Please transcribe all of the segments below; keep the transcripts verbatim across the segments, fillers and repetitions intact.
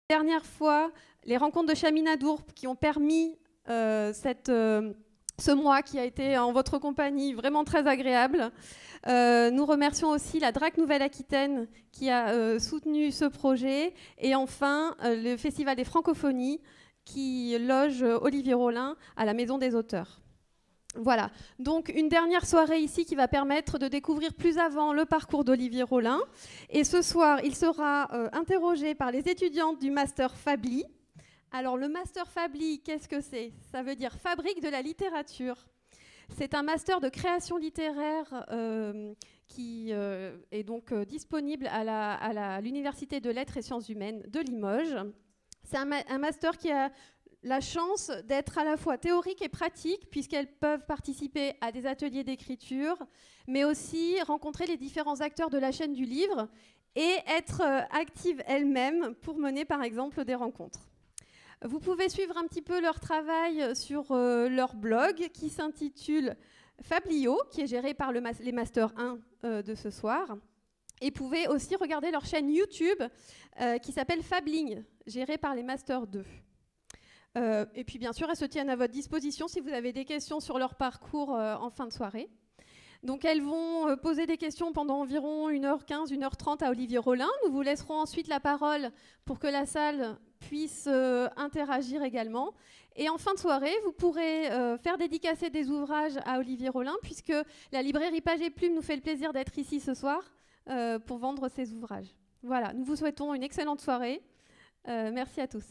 Dernière fois, les rencontres de Chaminadour qui ont permis euh, cette, euh, ce mois qui a été en votre compagnie vraiment très agréable. Euh, nous remercions aussi la D R A C Nouvelle-Aquitaine qui a euh, soutenu ce projet. Et enfin, euh, le Festival des Francophonies qui loge Olivier Rollin à la Maison des Auteurs. Voilà, donc une dernière soirée ici qui va permettre de découvrir plus avant le parcours d'Olivier Rollin. Et ce soir, il sera euh, interrogé par les étudiantes du Master Fabli. Alors le Master Fabli, qu'est-ce que c'est? Ça veut dire Fabrique de la littérature. C'est un master de création littéraire euh, qui euh, est donc euh, disponible à l'Université de Lettres et Sciences Humaines de Limoges. C'est un, ma un master qui a la chance d'être à la fois théorique et pratique, puisqu'elles peuvent participer à des ateliers d'écriture, mais aussi rencontrer les différents acteurs de la chaîne du livre et être euh, actives elles-mêmes pour mener par exemple des rencontres. Vous pouvez suivre un petit peu leur travail sur euh, leur blog qui s'intitule Fablio, qui est géré par le mas les Master un euh, de ce soir. Et pouvez aussi regarder leur chaîne YouTube euh, qui s'appelle Fabling, gérée par les Master deux. Euh, et puis bien sûr, elles se tiennent à votre disposition si vous avez des questions sur leur parcours euh, en fin de soirée. Donc elles vont euh, poser des questions pendant environ une heure quinze, une heure trente à Olivier Rollin. Nous vous laisserons ensuite la parole pour que la salle puisse euh, interagir également. Et en fin de soirée, vous pourrez euh, faire dédicacer des ouvrages à Olivier Rollin, puisque la librairie Page et Plume nous fait le plaisir d'être ici ce soir euh, pour vendre ses ouvrages. Voilà, nous vous souhaitons une excellente soirée. Euh, merci à tous.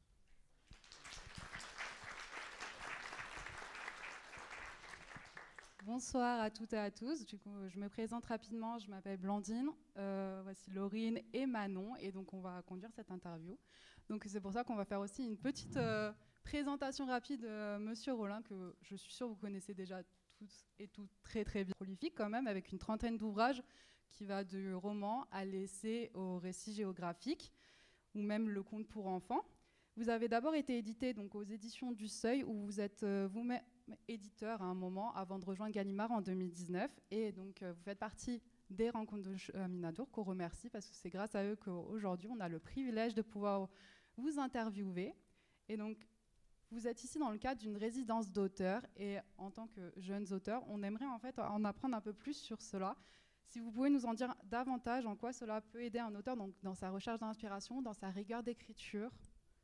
Bonsoir à toutes et à tous. Du coup, je me présente rapidement. Je m'appelle Blandine. Euh, voici Laurine et Manon. Et donc, on va conduire cette interview. Donc, c'est pour ça qu'on va faire aussi une petite euh, présentation rapide de Monsieur Rollin, que je suis sûre vous connaissez déjà toutes et toutes très, très bien. Prolifique quand même, avec une trentaine d'ouvrages qui va du roman à l'essai au récit géographique, ou même le conte pour enfants. Vous avez d'abord été édité donc, aux éditions du Seuil, où vous êtes euh, vous-même éditeur à un moment avant de rejoindre Gallimard en deux mille dix-neuf. Et donc, euh, vous faites partie des rencontres de Chaminadour, qu'on remercie parce que c'est grâce à eux qu'aujourd'hui, on a le privilège de pouvoir vous interviewer. Et donc, vous êtes ici dans le cadre d'une résidence d'auteurs. Et en tant que jeunes auteurs, on aimerait en fait en apprendre un peu plus sur cela. Si vous pouvez nous en dire davantage en quoi cela peut aider un auteur donc, dans sa recherche d'inspiration, dans sa rigueur d'écriture.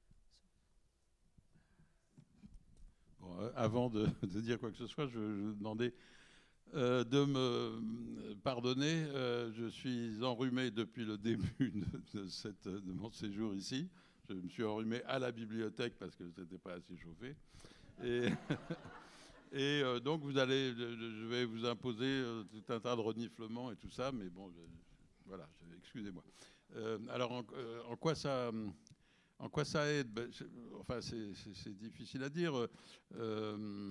Bon, euh, avant de, de dire quoi que ce soit, je, je vous demandais euh, de me pardonner. Euh, je suis enrhumé depuis le début de, de, cette, de mon séjour ici. Je me suis enrhumé à la bibliothèque parce que ce n'était pas assez chauffé. Et, et euh, donc, vous allez, je vais vous imposer euh, tout un tas de reniflements et tout ça, mais bon, je, voilà, excusez-moi. Euh, alors, en, euh, en quoi ça... En quoi ça aide? Ben, enfin, c'est difficile à dire. Euh,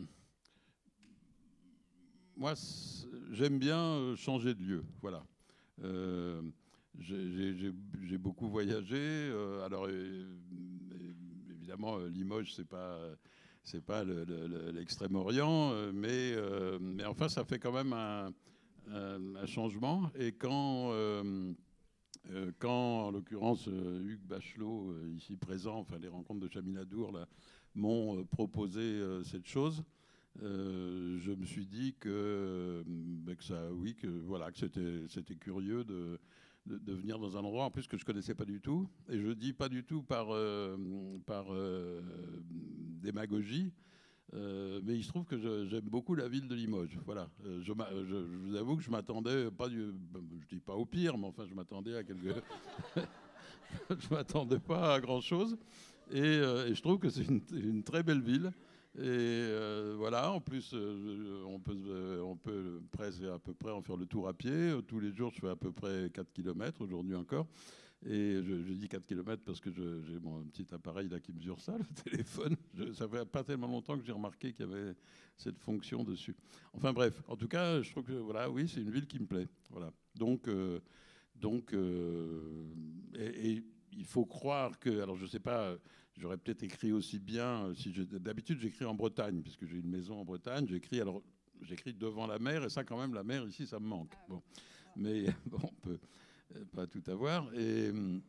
moi, j'aime bien changer de lieu. Voilà. Euh, J'ai beaucoup voyagé. Euh, alors, euh, évidemment, Limoges, c'est pas, c'est pas l'extrême-orient, mais, euh, mais enfin, ça fait quand même un, un, un changement. Et quand euh, Euh, quand, en l'occurrence, euh, Hugues Bachelot, euh, ici présent, enfin les rencontres de Chaminadour, m'ont euh, proposé euh, cette chose, euh, je me suis dit que, bah, que ça, oui, que voilà, que c'était curieux de, de, de venir dans un endroit en plus que je connaissais pas du tout. Et je dis pas du tout par, euh, par euh, démagogie. Euh, mais il se trouve que j'aime beaucoup la ville de Limoges. Voilà. Euh, je, je, je vous avoue que je m'attendais pas du, je dis pas au pire, mais enfin je m'attendais à quelque, je m'attendais pas à grand chose. Et, euh, et je trouve que c'est une, une très belle ville. Et euh, voilà. En plus, euh, on peut, on peut presque à peu près en faire le tour à pied. Tous les jours, je fais à peu près quatre kilomètres aujourd'hui encore. Et je, je dis quatre kilomètres parce que j'ai mon petit appareil là qui mesure ça, le téléphone. Je, ça fait pas tellement longtemps que j'ai remarqué qu'il y avait cette fonction dessus. Enfin bref, en tout cas, je trouve que voilà, oui, c'est une ville qui me plaît. Voilà. Donc, euh, donc, euh, et, et il faut croire que, alors je sais pas, j'aurais peut-être écrit aussi bien. Si d'habitude, j'écris en Bretagne puisque j'ai une maison en Bretagne. J'écris alors, j'écris devant la mer et ça, quand même, la mer ici, ça me manque. Bon, mais bon, on peut pas tout avoir. Et,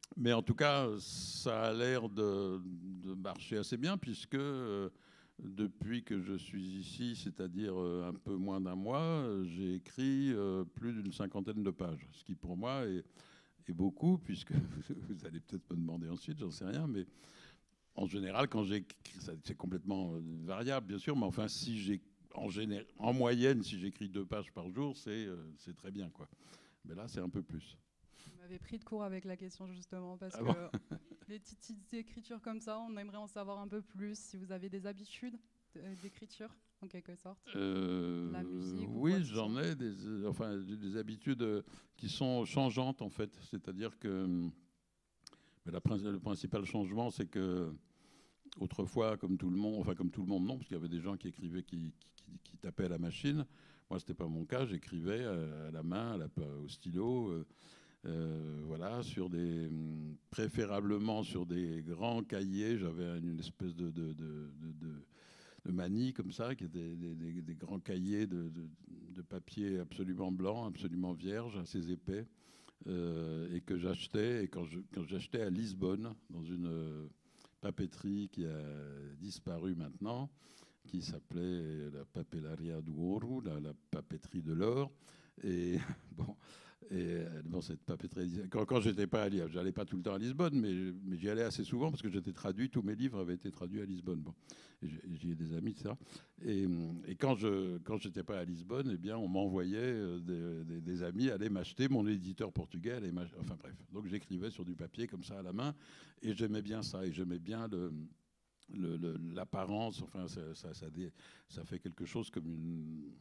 mais en tout cas, ça a l'air de, de marcher assez bien, puisque euh, depuis que je suis ici, c'est-à-dire euh, un peu moins d'un mois, euh, j'ai écrit euh, plus d'une cinquantaine de pages, ce qui pour moi est, est beaucoup, puisque vous allez peut-être me demander ensuite, j'en sais rien, mais en général, quand j'écris, c'est complètement euh, variable, bien sûr, mais enfin, si j'ai en, géné- en moyenne, si j'écris deux pages par jour, c'est euh, c'est très bien, quoi. Mais là, c'est un peu plus. Vous m'avez pris de court avec la question, justement, parce Ah que bon les petites, petites écritures comme ça, on aimerait en savoir un peu plus. Si vous avez des habitudes d'écriture, en quelque sorte. Euh, La musique ou quoi oui, que ce j'en soit. ai des, euh, enfin, des des habitudes euh, qui sont changeantes, en fait. C'est-à-dire que hum, mais la, prin- le principal changement, c'est que autrefois, comme tout le monde, enfin comme tout le monde, non, parce qu'il y avait des gens qui écrivaient, qui, qui- qui tapaient à la machine. Moi, c'était pas mon cas. J'écrivais à, à la main, à la- au stylo, euh, euh, voilà, sur des, hum, préférablement sur des grands cahiers. J'avais une espèce de, de, de- de- de- de manie comme ça, qui étaient des, des- des grands cahiers de, de- de papier absolument blanc, absolument vierge, assez épais, euh, et que j'achetais. Et quand je- quand j'achetais à Lisbonne, dans une euh, papeterie qui a disparu maintenant, qui s'appelait la Papelaria do Ouro, la, la papeterie de l'or. Et bon, et bon, cette papeterie, quand, quand j'étais pas à Lisbonne, j'allais pas tout le temps à Lisbonne, mais, mais j'y allais assez souvent parce que j'étais traduit, tous mes livres avaient été traduits à Lisbonne. Bon, et j'ai j'y ai des amis, et cetera. Et, et quand je quand j'étais pas à Lisbonne, eh bien, on m'envoyait euh, des, des- des amis aller m'acheter, mon éditeur portugais allait m'ach- enfin bref. Donc j'écrivais sur du papier comme ça à la main, et j'aimais bien ça, et j'aimais bien le le- le- l'apparence, enfin, ça, ça, ça dé- ça fait quelque chose comme une.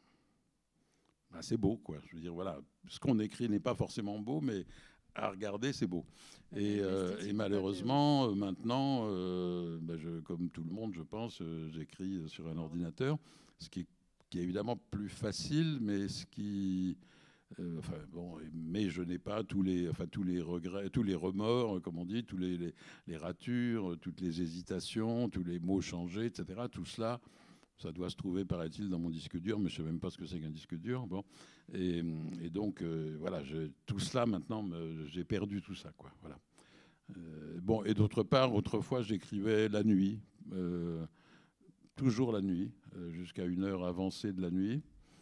Ben, c'est beau, quoi. Je veux dire, voilà, ce qu'on écrit n'est pas forcément beau, mais à regarder, c'est beau. Il y a Et, une euh, esthétique et du papier, malheureusement, euh, maintenant, euh, ben, je, comme tout le monde, je pense, euh, j'écris sur un ordinateur, ce qui est, qui est évidemment plus facile, mais ce qui. Euh, enfin, bon, mais je n'ai pas tous les, enfin, tous les regrets, tous les remords, euh, comme on dit, tous les, les, les ratures, euh, toutes les hésitations, tous les mots changés, et cetera. Tout cela, ça doit se trouver, paraît-il, dans mon disque dur, mais je ne sais même pas ce que c'est qu'un disque dur. Bon. Et, et donc, euh, voilà, je, tout cela, maintenant, me- j'ai perdu tout ça, quoi. Voilà. Euh, bon, et d'autre part, autrefois, j'écrivais la nuit, euh, toujours la nuit, euh, jusqu'à une heure avancée de la nuit.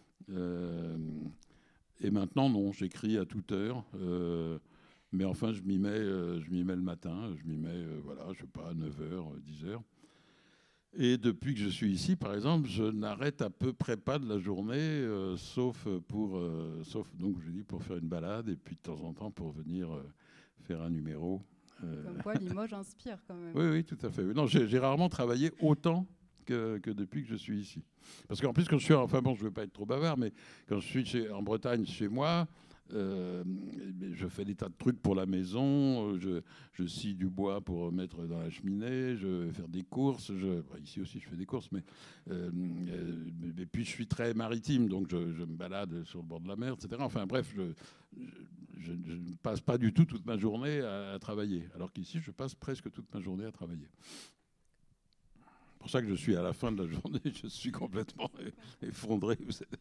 Euh, et maintenant, non, j'écris à toute heure. Euh, mais enfin, je m'y mets, euh, je m'y mets le matin. Je m'y mets, euh, voilà, je sais pas, neuf heures, dix heures. Et depuis que je suis ici, par exemple, je n'arrête à peu près pas de la journée, euh, sauf pour, euh, sauf donc je dis pour faire une balade et puis de temps en temps pour venir euh, faire un numéro. Euh, Comme quoi, Limoges inspire quand même. oui, oui, tout à fait. Non, j'ai j'ai rarement travaillé autant que, que depuis que je suis ici. Parce qu'en plus, quand je suis, enfin bon, je ne veux pas être trop bavard, mais quand je suis chez- en Bretagne, chez moi, euh, je fais des tas de trucs pour la maison. Je, je scie du bois pour mettre dans la cheminée. Je vais faire des courses. Je, bah, ici aussi, je fais des courses, mais euh, euh, et puis je suis très maritime, donc je, je me balade sur le bord de la mer, et cetera. Enfin bref, je, je, je ne passe pas du tout toute ma journée à, à travailler, alors qu'ici, je passe presque toute ma journée à travailler. C'est pour ça que je suis à la fin de la journée, je suis complètement effondré.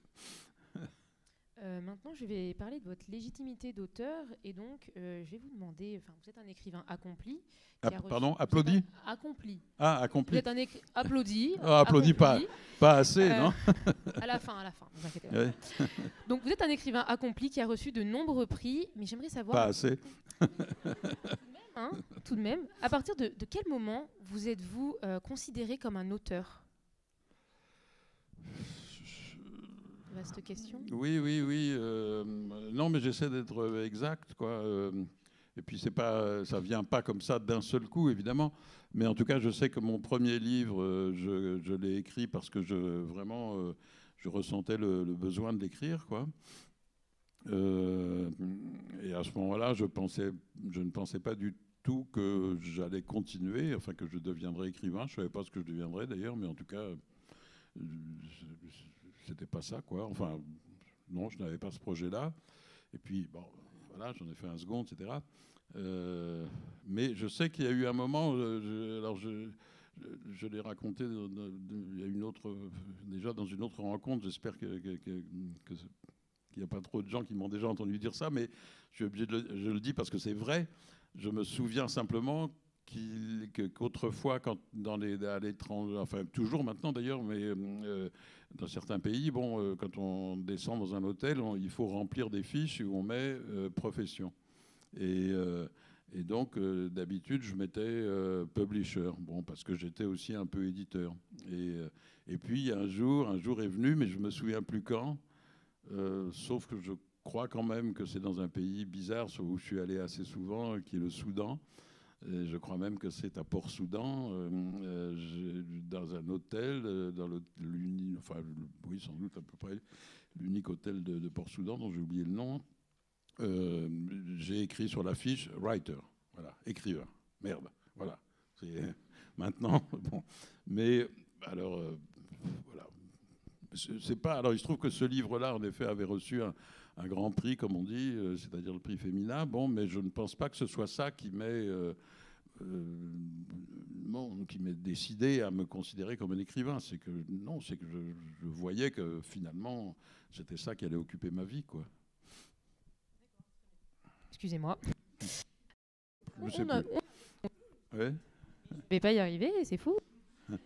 Euh, maintenant, je vais parler de votre légitimité d'auteur et donc euh, je vais vous demander, enfin, vous êtes un écrivain accompli. Qui Ah, a reçu- pardon, vous êtes applaudi un- Accompli. Ah, Vous accompli. êtes un écri- applaudi. Ah, applaudi pas, accompli. pas assez, Euh, non À la fin, à la fin, vous inquiétez pas. Ouais. Donc vous êtes un écrivain accompli qui a reçu de nombreux prix, mais j'aimerais Pas savoir, assez. hein, tout de même, à partir de, de quel moment vous êtes-vous euh, considéré comme un auteur? Vaste question. Oui, oui, oui. euh, non, mais j'essaie d'être exact, quoi. euh, et puis c'est pas, ça vient pas comme ça d'un seul coup, évidemment. Mais en tout cas, je sais que mon premier livre, euh, je, je l'ai écrit parce que je vraiment, euh, je ressentais le, le besoin de l'écrire, quoi. Euh, et à ce moment-là, je pensais, je ne pensais pas du tout que j'allais continuer, enfin que je deviendrais écrivain. Je savais pas ce que je deviendrais d'ailleurs, mais en tout cas, euh, c'était pas ça, quoi. Enfin, non, je n'avais pas ce projet-là. Et puis, bon, voilà, j'en ai fait un second, et cetera. Euh, mais je sais qu'il y a eu un moment, euh, je, alors je, je, je l'ai raconté de, de, de, il y a une autre, déjà dans une autre rencontre, j'espère que, que, que, que qu'il n'y a pas trop de gens qui m'ont déjà entendu dire ça, mais je, suis obligé de le, je le dis parce que c'est vrai. je me souviens simplement qu'il, que, qu'autrefois, quand dans les, à l'étranger, enfin toujours maintenant d'ailleurs, mais euh, dans certains pays, bon, euh, quand on descend dans un hôtel, on, il faut remplir des fiches où on met euh, profession. Et, euh, et donc, euh, d'habitude, je mettais euh, publisher, bon, parce que j'étais aussi un peu éditeur. Et, euh, et puis, un jour, un jour est venu, mais je me souviens plus quand, euh, sauf que je crois quand même que c'est dans un pays bizarre où je suis allé assez souvent, qui est le Soudan. Et je crois même que c'est à Port-Soudan, euh, euh, dans un hôtel, euh, dans l'unique, enfin, oui, sans doute à peu près l'unique hôtel de, de Port-Soudan, dont j'ai oublié le nom. Euh, j'ai écrit sur l'affiche writer, voilà, écrivain. Merde, voilà. C'est maintenant, bon. Mais alors, euh, voilà. C'est pas. Alors, il se trouve que ce livre-là, en effet, avait reçu un, un grand prix, comme on dit, euh, c'est-à-dire le prix Femina. Bon, mais je ne pense pas que ce soit ça qui m'ait euh, euh, bon, qui m'ait décidé à me considérer comme un écrivain. C'est que non, c'est que je, je voyais que finalement, c'était ça qui allait occuper ma vie, quoi. Excusez-moi. Je sais on a, plus. on... Ouais. Je ne vais pas y arriver, c'est fou. euh...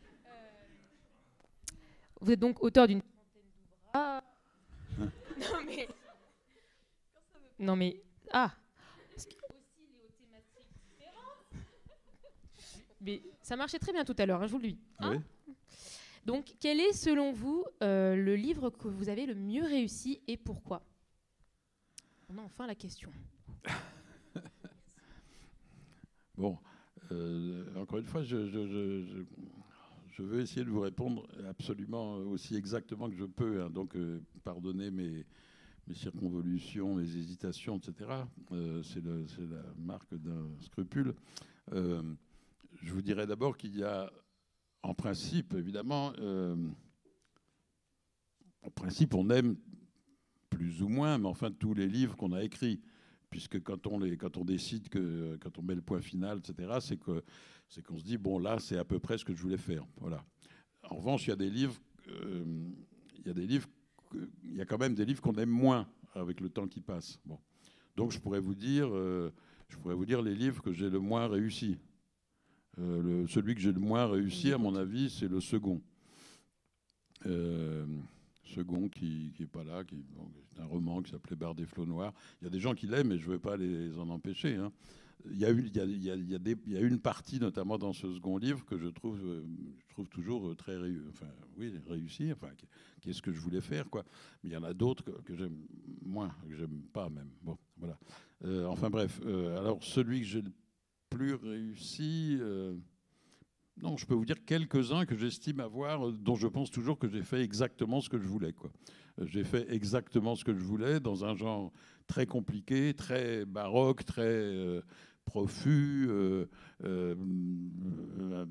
Vous êtes donc auteur d'une trentaine d'ouvrages. Non mais... Non mais... Ah aussi lié aux thématiques différentes. Mais ça marchait très bien tout à l'heure, hein, je vous le dis. Hein Oui. Donc, quel est, selon vous, euh, le livre que vous avez le mieux réussi et pourquoi? On a enfin la question. Bon, euh, encore une fois, je, je, je, je veux essayer de vous répondre absolument aussi exactement que je peux. Hein, donc, euh, pardonnez mes, mes circonvolutions, mes hésitations, et cetera. Euh, c'est, le, c'est la marque d'un scrupule. Euh, je vous dirais d'abord qu'il y a, en principe, évidemment, euh, en principe, on aime plus ou moins, mais enfin, tous les livres qu'on a écrits. Puisque quand on, les, quand on décide, que, quand on met le point final, et cetera, c'est, que, c'est qu'on se dit, bon, là, c'est à peu près ce que je voulais faire. Voilà. En revanche, il y a des livres, euh, il y a des livres, il y a quand même des livres qu'on aime moins avec le temps qui passe. Bon. Donc, je pourrais vous dire, euh, je pourrais vous dire les livres que j'ai le moins réussi. Euh, le, celui que j'ai le moins réussi, à mon avis, c'est le second. Euh, second qui n'est pas là, qui bon, c'est un roman qui s'appelait Barre des flots noirs. Il y a des gens qui l'aiment, mais je ne veux pas les en empêcher. Hein. Il y a eu, il y a, il y a, il y a des, il y a une partie, notamment dans ce second livre, que je trouve, je trouve toujours très réu, enfin, oui, réussi, enfin, qui, qui est ce que je voulais faire, quoi. Mais il y en a d'autres que, que j'aime moins, que j'aime pas même. Bon, voilà. Euh, enfin bref, euh, alors celui que j'ai le plus réussi. Euh, Non, je peux vous dire quelques-uns que j'estime avoir, dont je pense toujours que j'ai fait exactement ce que je voulais, quoi. J'ai fait exactement ce que je voulais dans un genre très compliqué, très baroque, très euh, profus, euh, euh, euh,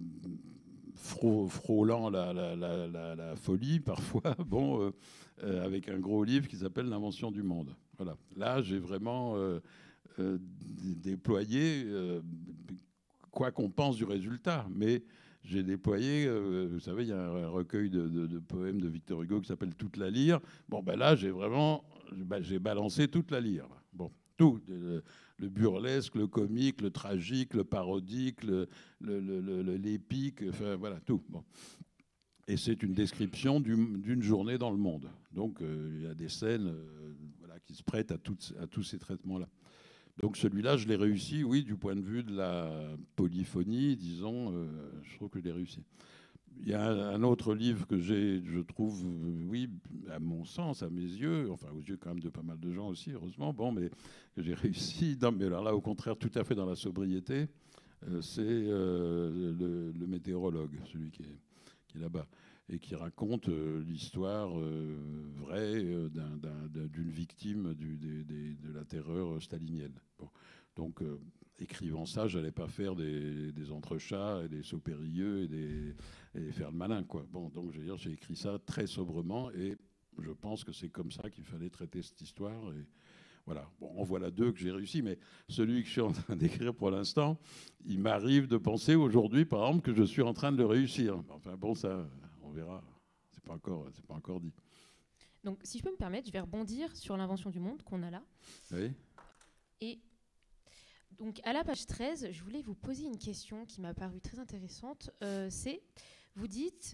frôlant la, la, la, la, la folie parfois, bon, euh, euh, avec un gros livre qui s'appelle L'invention du monde. Voilà. Là, j'ai vraiment euh, euh, déployé... Euh, quoi qu'on pense du résultat, mais j'ai déployé, euh, vous savez, il y a un recueil de, de, de poèmes de Victor Hugo qui s'appelle Toute la lyre. Bon, ben là, j'ai vraiment, ben, j'ai balancé toute la lyre. Là. Bon, tout, le, le burlesque, le comique, le tragique, le parodique, le, le, le, le, l'épique, enfin voilà, tout. Bon. Et c'est une description du, d'une journée dans le monde. Donc, euh, il y a des scènes euh, voilà, qui se prêtent à, toutes, à tous ces traitements-là. Donc celui-là, je l'ai réussi, oui, du point de vue de la polyphonie, disons, euh, je trouve que je l'ai réussi. Il y a un, un autre livre que j'ai, je trouve, euh, oui, à mon sens, à mes yeux, enfin aux yeux quand même de pas mal de gens aussi, heureusement, bon, mais que j'ai réussi, dans, mais alors là, au contraire, tout à fait dans la sobriété, euh, c'est euh, le, le météorologue, celui qui est, qui est là-bas, et qui raconte euh, l'histoire euh, vraie euh, d'un, d'un, d'une victime du, des, des, de la terreur stalinienne. Bon. Donc, euh, écrivant ça, je n'allais pas faire des, des entrechats et des sauts périlleux et, des, et faire le malin, quoi. Bon, donc, je veux dire, j'ai écrit ça très sobrement et je pense que c'est comme ça qu'il fallait traiter cette histoire. Et voilà. Bon, en voilà deux que j'ai réussi, mais celui que je suis en train d'écrire pour l'instant, il m'arrive de penser aujourd'hui, par exemple, que je suis en train de le réussir. Enfin, bon, ça... On verra, c'est pas encore, c'est pas encore dit. Donc, si je peux me permettre, je vais rebondir sur l'invention du monde qu'on a là. Oui. Et donc à la page treize, je voulais vous poser une question qui m'a paru très intéressante. Euh, c'est, vous dites,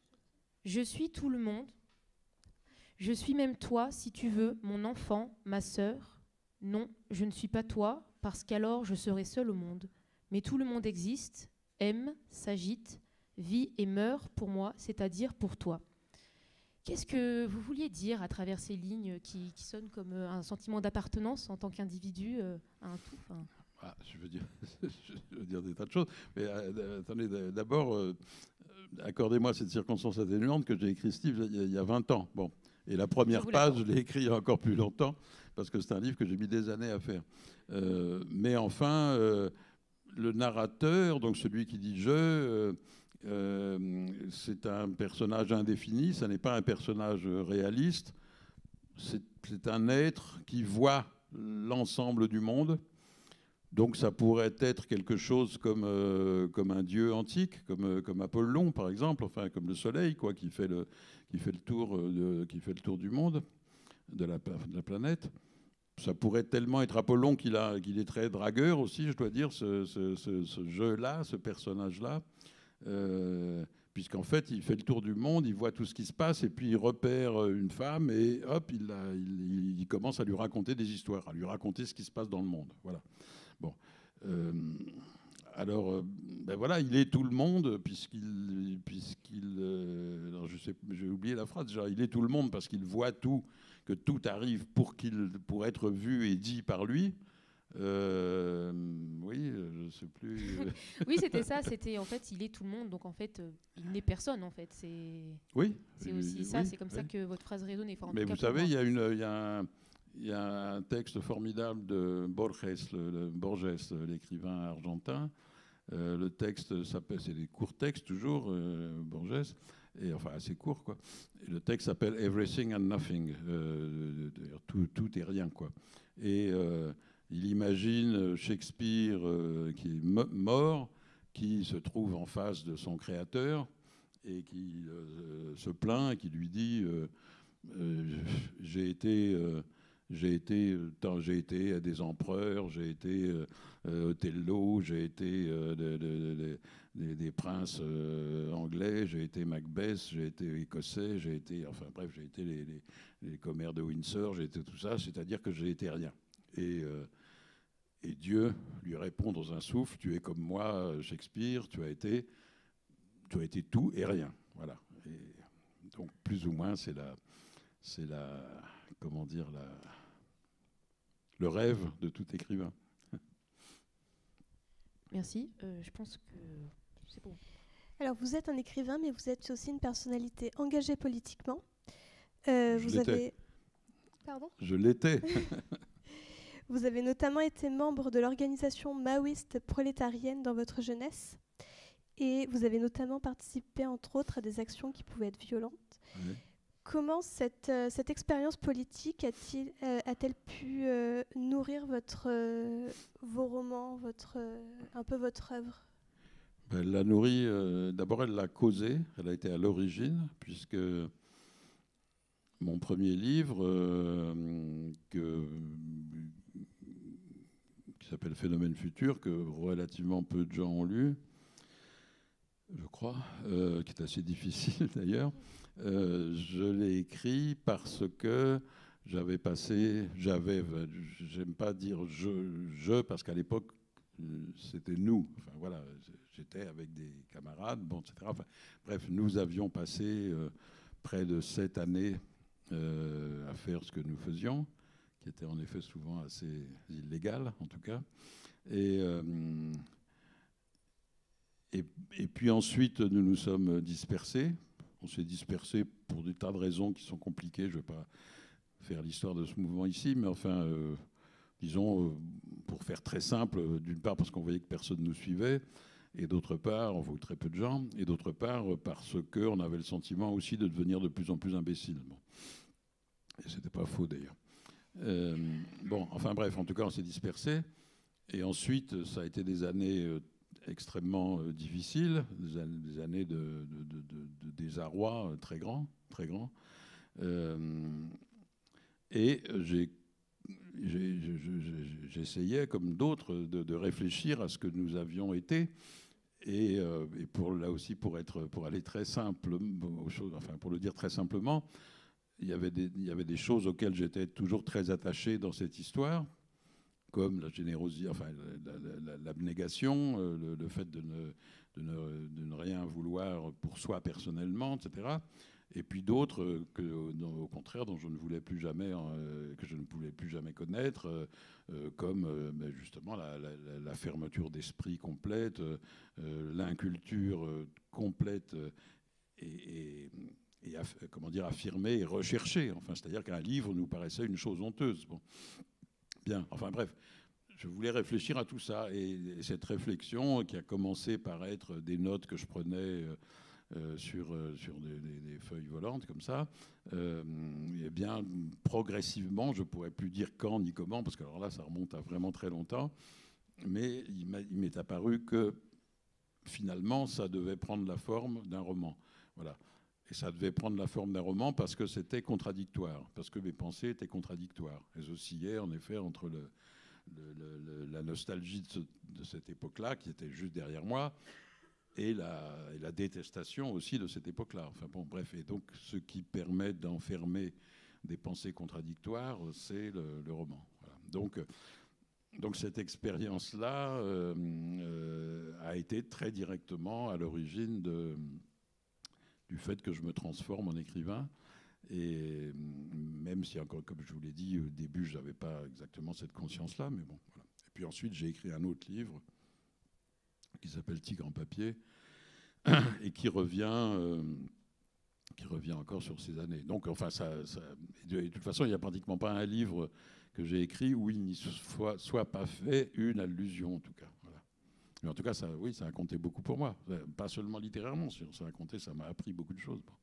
je suis tout le monde, je suis même toi, si tu veux, mon enfant, ma sœur. Non, je ne suis pas toi, parce qu'alors je serais seule au monde. Mais tout le monde existe, aime, s'agite, vit et meurt pour moi, c'est-à-dire pour toi. Qu'est-ce que vous vouliez dire à travers ces lignes qui, qui sonnent comme euh, un sentiment d'appartenance en tant qu'individu euh, à un tout enfin... ah, je, veux dire, je veux dire des tas de choses. Mais euh, attendez, d'abord, euh, accordez-moi cette circonstance atténuante que j'ai écrit Steve il y, a, il y a vingt ans. Bon. Et la première page, je l'ai écrit il y a encore plus longtemps, parce que c'est un livre que j'ai mis des années à faire. Euh, mais enfin, euh, le narrateur, donc celui qui dit « je euh, », Euh, c'est un personnage indéfini, ça n'est pas un personnage réaliste, c'est un être qui voit l'ensemble du monde, donc ça pourrait être quelque chose comme, euh, comme un dieu antique, comme, comme Apollon par exemple, enfin comme le soleil quoi, qui, fait le, qui, fait le tour de, qui fait le tour du monde, de la, de la planète. Ça pourrait tellement être Apollon qu'il a, qu'il est très dragueur aussi, je dois dire, ce, ce, ce, ce jeu-là, ce personnage-là. Euh, puisqu'en fait, il fait le tour du monde, il voit tout ce qui se passe, et puis il repère une femme, et hop, il, a, il, il commence à lui raconter des histoires, à lui raconter ce qui se passe dans le monde. Voilà. Bon. Euh, alors, ben voilà, il est tout le monde, puisqu'il... puisqu'il euh, alors je sais, j'ai oublié la phrase, genre, il est tout le monde parce qu'il voit tout, que tout arrive pour, qu'il, pour être vu et dit par lui. Euh, oui, je ne sais plus. Oui, c'était ça. C'était en fait, il est tout le monde, donc en fait, euh, il n'est personne. En fait, c'est. Oui. C'est aussi oui, ça. Oui, c'est comme oui. ça que votre phrase résonne. Enfin, mais vous savez, il y a une, il y a un, il y a un texte formidable de Borges, le, le Borges, l'écrivain argentin. Euh, le texte s'appelle, c'est des courts textes toujours, euh, Borges, et enfin assez courts quoi. Et le texte s'appelle Everything and Nothing, euh, tout, tout et rien quoi. Et euh, il imagine Shakespeare euh, qui est mort, qui se trouve en face de son créateur et qui euh, se plaint et qui lui dit euh, euh, j'ai été, euh, j'ai été, euh, j'ai été à des empereurs, j'ai été euh, Othello, j'ai été euh, de, de, de, de, des princes euh, anglais, j'ai été Macbeth, j'ai été écossais, j'ai été, enfin bref, j'ai été les, les, les commères de Windsor, j'ai été tout ça, c'est-à-dire que j'ai été rien. Et euh, Et Dieu lui répond dans un souffle, tu es comme moi, Shakespeare, tu as été, tu as été tout et rien. Voilà. Et donc plus ou moins, c'est la, c'est la, comment dire, la, le rêve de tout écrivain. Merci. Euh, je pense que c'est bon. Alors vous êtes un écrivain, mais vous êtes aussi une personnalité engagée politiquement. Euh, Je vous l'étais. avez, pardon. Je l'étais. Vous avez notamment été membre de l'organisation maoïste prolétarienne dans votre jeunesse et vous avez notamment participé, entre autres, à des actions qui pouvaient être violentes. Oui. Comment cette, euh, cette expérience politique a-t-il, euh, a-t-elle pu euh, nourrir votre, euh, vos romans, votre, euh, un peu votre œuvre ? Ben, elle l'a nourrie, euh, d'abord elle l'a causée, elle a été à l'origine, puisque mon premier livre, euh, que... qui s'appelle Phénomène futur, que relativement peu de gens ont lu, je crois, euh, qui est assez difficile d'ailleurs. Euh, je l'ai écrit parce que j'avais passé, j'avais, j'aime pas dire je, je parce qu'à l'époque, c'était nous. Enfin voilà, j'étais avec des camarades, bon, et cetera. Enfin, bref, nous avions passé euh, près de sept années euh, à faire ce que nous faisions, qui était en effet souvent assez illégal, en tout cas. Et, euh, et, et puis ensuite, nous nous sommes dispersés. On s'est dispersés pour des tas de raisons qui sont compliquées. Je ne vais pas faire l'histoire de ce mouvement ici, mais enfin, euh, disons, euh, pour faire très simple, euh, d'une part parce qu'on voyait que personne ne nous suivait, et d'autre part, on voit très peu de gens, et d'autre part parce qu'on avait le sentiment aussi de devenir de plus en plus imbécile. Bon. Et ce n'était pas faux d'ailleurs. Euh, bon, enfin bref, en tout cas, on s'est dispersés. Et ensuite, ça a été des années euh, extrêmement euh, difficiles, des, an des années de, de, de, de, de désarroi euh, très grand, très grand. Euh, et j'ai j'essayais, comme d'autres, de, de réfléchir à ce que nous avions été. Et, euh, et pour, là aussi, pour, être, pour aller très simple, aux choses, enfin, pour le dire très simplement, il y avait des, il y avait des choses auxquelles j'étais toujours très attaché dans cette histoire, comme la générosité, enfin, l'abnégation, euh, le, le fait de ne, de, ne, de ne rien vouloir pour soi personnellement, et cetera. Et puis d'autres que, au contraire, dont je ne voulais plus jamais, euh, que je ne pouvais plus jamais connaître, euh, comme euh, justement la, la, la fermeture d'esprit complète, euh, l'inculture complète et, et, et aff, comment dire, affirmée et recherchée. Enfin, c'est-à-dire qu'un livre nous paraissait une chose honteuse. Bon. Bien, enfin bref, je voulais réfléchir à tout ça. Et, et cette réflexion, qui a commencé par être des notes que je prenais euh, Euh, sur, euh, sur des, des, des feuilles volantes comme ça, euh, et bien progressivement, je ne pourrais plus dire quand ni comment, parce que alors là, ça remonte à vraiment très longtemps, mais il m'est apparu que finalement, ça devait prendre la forme d'un roman. Voilà. Et ça devait prendre la forme d'un roman parce que c'était contradictoire, parce que mes pensées étaient contradictoires. Elles oscillaient en effet entre le, le, le, la nostalgie de, ce, de cette époque-là, qui était juste derrière moi, Et la, et la détestation aussi de cette époque-là. Enfin bon, bref, et donc ce qui permet d'enfermer des pensées contradictoires, c'est le, le roman. Voilà. Donc, donc cette expérience-là euh, euh, a été très directement à l'origine de, du fait que je me transforme en écrivain. Et même si, encore, comme je vous l'ai dit, au début, je n'avais pas exactement cette conscience-là, mais bon, voilà. Et puis ensuite, j'ai écrit un autre livre qui s'appelle Tigre en papier, et qui revient, euh, qui revient encore sur ces années. Donc, enfin, ça, ça, de, de toute façon, il n'y a pratiquement pas un livre que j'ai écrit où il n'y soit, soit pas fait une allusion, en tout cas. Voilà. Mais en tout cas, ça, oui, ça a compté beaucoup pour moi. Pas seulement littérairement, ça a compté, ça m'a appris beaucoup de choses. Bon.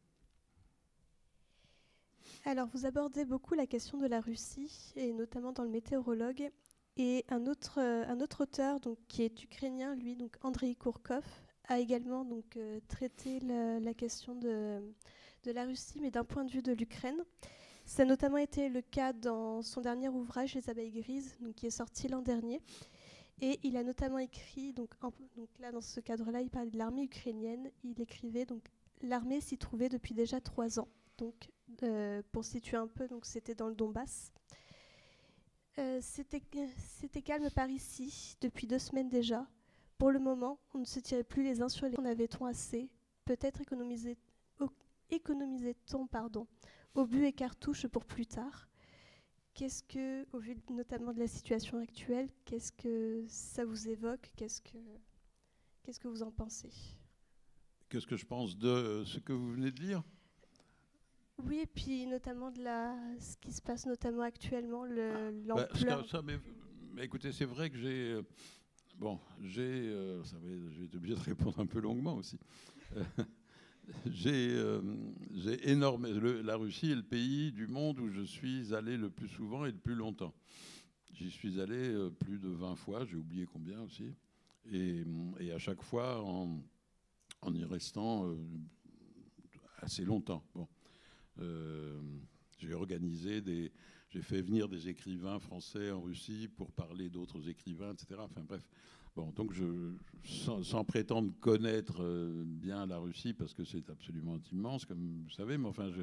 Alors, vous abordez beaucoup la question de la Russie, et notamment dans le Météorologue. Et un autre, euh, un autre auteur donc, qui est ukrainien, lui, donc Andrei Kourkov, a également donc, euh, traité la, la question de, de la Russie, mais d'un point de vue de l'Ukraine. Ça a notamment été le cas dans son dernier ouvrage, Les abeilles grises, donc, qui est sorti l'an dernier. Et il a notamment écrit, donc, en, donc là, dans ce cadre-là, il parlait de l'armée ukrainienne. Il écrivait, donc, l'armée s'y trouvait depuis déjà trois ans. Donc, euh, pour situer un peu, donc, c'était dans le Donbass. Euh, c'était, c'était calme par ici, depuis deux semaines déjà. Pour le moment, on ne se tirait plus les uns sur les autres. En avait-on assez ? Peut-être économisait, oh, économisait-on pardon, obus et cartouches pour plus tard. Qu'est-ce que, au vu notamment de la situation actuelle, qu'est-ce que ça vous évoque ? Qu'est-ce que, qu'est-ce que vous en pensez ? Qu'est-ce que je pense de ce que vous venez de lire ? Oui, et puis notamment de la, ce qui se passe notamment actuellement, le, l'ampleur. Bah, ça, mais, mais écoutez, c'est vrai que j'ai... Euh, bon, j'ai... Euh, ça va, je vais être obligé de répondre un peu longuement aussi. Euh, j'ai, euh, j'ai énorme... Le, la Russie est le pays du monde où je suis allé le plus souvent et le plus longtemps. J'y suis allé euh, plus de vingt fois, j'ai oublié combien aussi. Et, et à chaque fois, en, en y restant euh, assez longtemps. Bon. Euh, j'ai organisé des, j'ai fait venir des écrivains français en Russie pour parler d'autres écrivains, et cetera. Enfin bref, bon, donc je, sans, sans prétendre connaître euh, bien la Russie parce que c'est absolument immense, comme vous savez, mais enfin, je,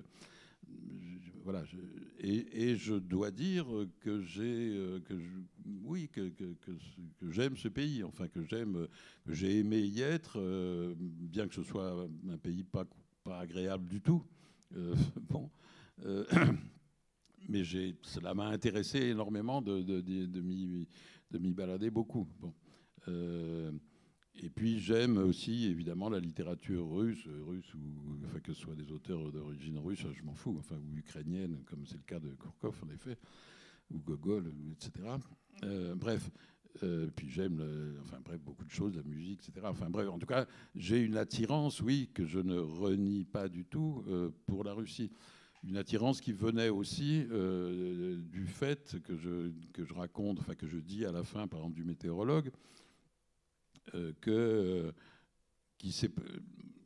je, voilà, je, et, et je dois dire que j'ai, euh, que je, oui, que, que, que, que j'aime ce pays, enfin que j'aime, que j'ai aimé y être, euh, bien que ce soit un pays pas pas agréable du tout. Euh, bon, euh, mais j'ai, cela m'a intéressé énormément de, de, de, de, m'y, de m'y balader beaucoup. Bon. Euh, et puis j'aime aussi évidemment la littérature russe, russe ou enfin, que ce soit des auteurs d'origine russe, je m'en fous, enfin, ou ukrainienne, comme c'est le cas de Kourkov en effet, ou Gogol, et cetera. Euh, bref. Euh, puis j'aime, le, enfin bref, beaucoup de choses, la musique, et cetera. Enfin bref, en tout cas, j'ai une attirance, oui, que je ne renie pas du tout euh, pour la Russie. Une attirance qui venait aussi euh, du fait que je, que je raconte, enfin que je dis à la fin, par exemple, du Météorologue, euh, que, euh, qui s'est,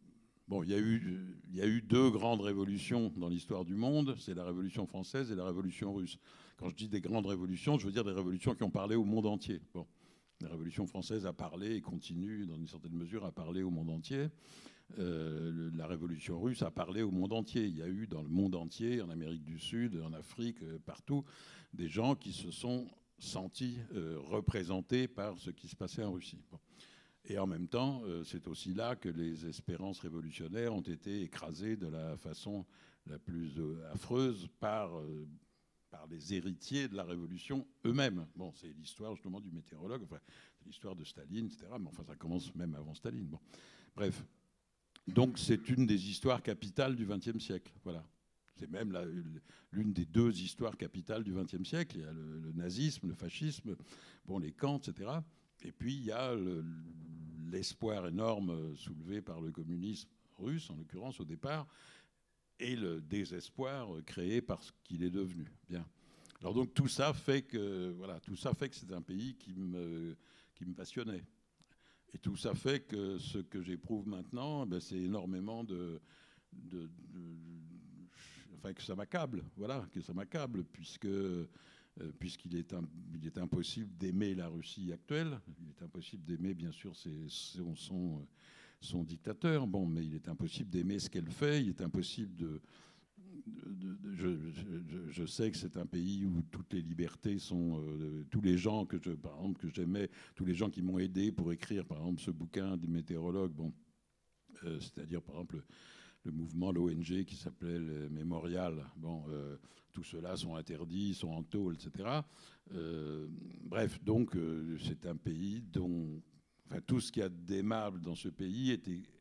Bon, il y a eu, il y a eu deux grandes révolutions dans l'histoire du monde, c'est la Révolution française et la Révolution russe. Quand je dis des grandes révolutions, je veux dire des révolutions qui ont parlé au monde entier. Bon, la Révolution française a parlé et continue, dans une certaine mesure, à parler au monde entier. Euh, la Révolution russe a parlé au monde entier. Il y a eu dans le monde entier, en Amérique du Sud, en Afrique, euh, partout, des gens qui se sont sentis euh, représentés par ce qui se passait en Russie. Bon. Et en même temps, euh, c'est aussi là que les espérances révolutionnaires ont été écrasées de la façon la plus euh, affreuse par, euh, par les héritiers de la Révolution eux-mêmes. Bon, c'est l'histoire justement du météorologue, enfin, c'est l'histoire de Staline, et cetera. Mais enfin, ça commence même avant Staline. Bon. Bref. Donc, c'est une des histoires capitales du vingtième siècle. Voilà. C'est même la, l'une des deux histoires capitales du vingtième siècle. Il y a le, le nazisme, le fascisme, bon, les camps, et cetera. Et puis, il y a le, l'espoir énorme soulevé par le communisme russe, en l'occurrence, au départ, et le désespoir créé par ce qu'il est devenu. Bien. Alors donc, tout ça fait que, voilà, tout ça fait que c'est un pays qui me, qui me passionnait. Et tout ça fait que ce que j'éprouve maintenant, ben, c'est énormément de, de, de... Enfin, que ça m'accable, voilà, que ça m'accable, puisque... Euh, puisqu'il est, un, il est impossible d'aimer la Russie actuelle. Il est impossible d'aimer, bien sûr, ses, son, son, son dictateur, bon, mais il est impossible d'aimer ce qu'elle fait. Il est impossible de... de, de, de je, je, je sais que c'est un pays où toutes les libertés sont... Euh, tous les gens que je, par exemple, que j'aimais, tous les gens qui m'ont aidé pour écrire, par exemple, ce bouquin des météorologues, bon, euh, c'est-à-dire, par exemple... le mouvement, l'O N G qui s'appelait le Mémorial. Bon, euh, tout cela sont interdits, sont en tôle, et cetera. Euh, bref, donc euh, c'est un pays dont, enfin, tout ce qu'il y a d'aimable dans ce pays est, est,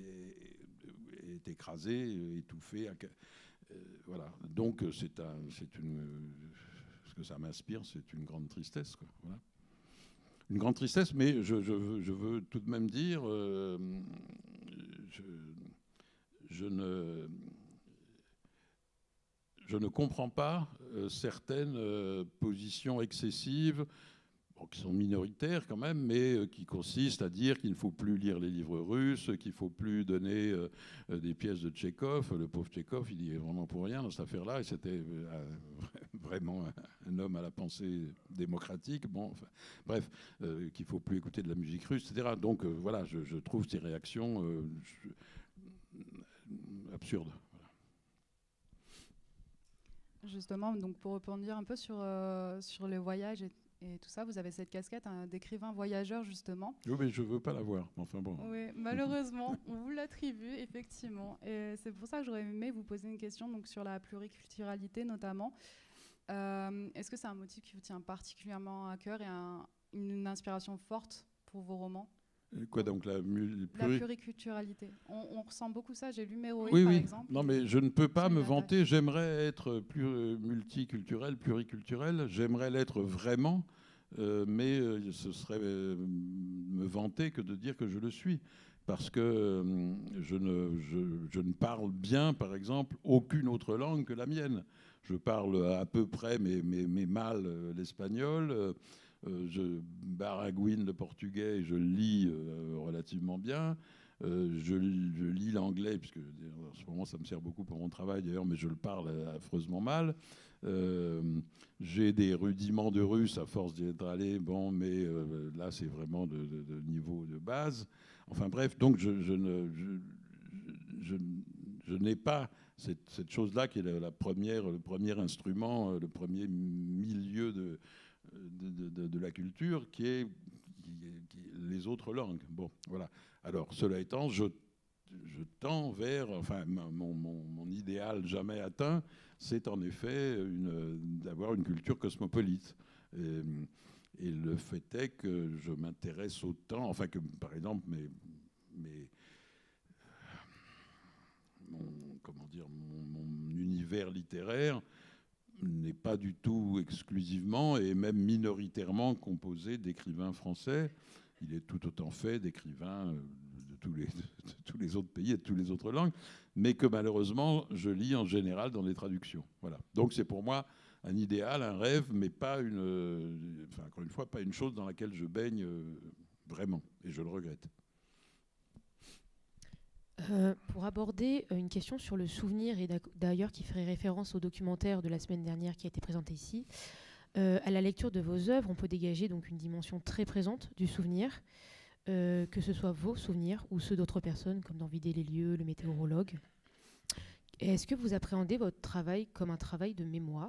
est écrasé, étouffé. Euh, voilà. Donc c'est un, c'est une, ce que ça m'inspire, c'est une grande tristesse, quoi. Voilà. Une grande tristesse, mais je, je, je veux tout de même dire, euh, je, Je ne, je ne comprends pas euh, certaines euh, positions excessives, bon, qui sont minoritaires quand même, mais euh, qui consistent à dire qu'il ne faut plus lire les livres russes, qu'il ne faut plus donner euh, euh, des pièces de Tchekhov. Le pauvre Tchekhov, il n'y est vraiment pour rien dans cette affaire-là, et c'était euh, vraiment un, un homme à la pensée démocratique. Bon, enfin, bref, euh, qu'il ne faut plus écouter de la musique russe, et cetera. Donc euh, voilà, je, je trouve ces réactions... Euh, je, absurde. Voilà. Justement, donc pour rebondir un peu sur, euh, sur les voyages et, et tout ça, vous avez cette casquette hein, d'écrivain voyageur, justement. Oui, mais je ne veux pas la voir. Enfin bon. Oui, malheureusement, on vous l'attribue, effectivement. Et c'est pour ça que j'aurais aimé vous poser une question donc, sur la pluriculturalité, notamment. Euh, est-ce que c'est un motif qui vous tient particulièrement à cœur et un, une inspiration forte pour vos romans ? Quoi donc la, pluri... la pluriculturalité. On, on ressent beaucoup ça. J'ai lu Méroï, oui, par oui. exemple. Non, mais je ne peux pas me vanter. J'aimerais être plus multiculturel, pluriculturel. J'aimerais l'être vraiment, euh, mais euh, ce serait euh, me vanter que de dire que je le suis. Parce que euh, je, ne, je, je ne parle bien, par exemple, aucune autre langue que la mienne. Je parle à peu près, mais, mais, mais mal, euh, l'espagnol. Euh, Euh, je baragouine le portugais et je lis euh, relativement bien. Euh, je, je lis l'anglais, puisque en ce moment ça me sert beaucoup pour mon travail d'ailleurs, mais je le parle affreusement mal. Euh, j'ai des rudiments de russe à force d'y être allé, bon, mais euh, là c'est vraiment de, de, de niveau de base. Enfin bref, donc je, je ne, je, je, je n'ai pas cette, cette chose-là qui est la, la première, le premier instrument, le premier milieu de De, de, de la culture qui est, qui est, qui est les autres langues. Bon, voilà. Alors, cela étant, je, je tends vers, enfin, mon, mon, mon idéal jamais atteint, c'est en effet d'avoir une culture cosmopolite. Et, et le fait est que je m'intéresse autant, enfin que, par exemple, mes, mes, mon, comment dire, mon, mon univers littéraire n'est pas du tout exclusivement et même minoritairement composé d'écrivains français. Il est tout autant fait d'écrivains de tous les, de tous les autres pays et de toutes les autres langues, mais que malheureusement, je lis en général dans les traductions. Voilà. Donc c'est pour moi un idéal, un rêve, mais pas une, enfin, encore une fois, pas une chose dans laquelle je baigne vraiment, et je le regrette. Euh, Euh, pour aborder euh, une question sur le souvenir, et d'ailleurs qui ferait référence au documentaire de la semaine dernière qui a été présenté ici, euh, à la lecture de vos œuvres, on peut dégager donc une dimension très présente du souvenir, euh, que ce soit vos souvenirs ou ceux d'autres personnes, comme dans Vider les lieux, le météorologue. Est-ce que vous appréhendez votre travail comme un travail de mémoire ?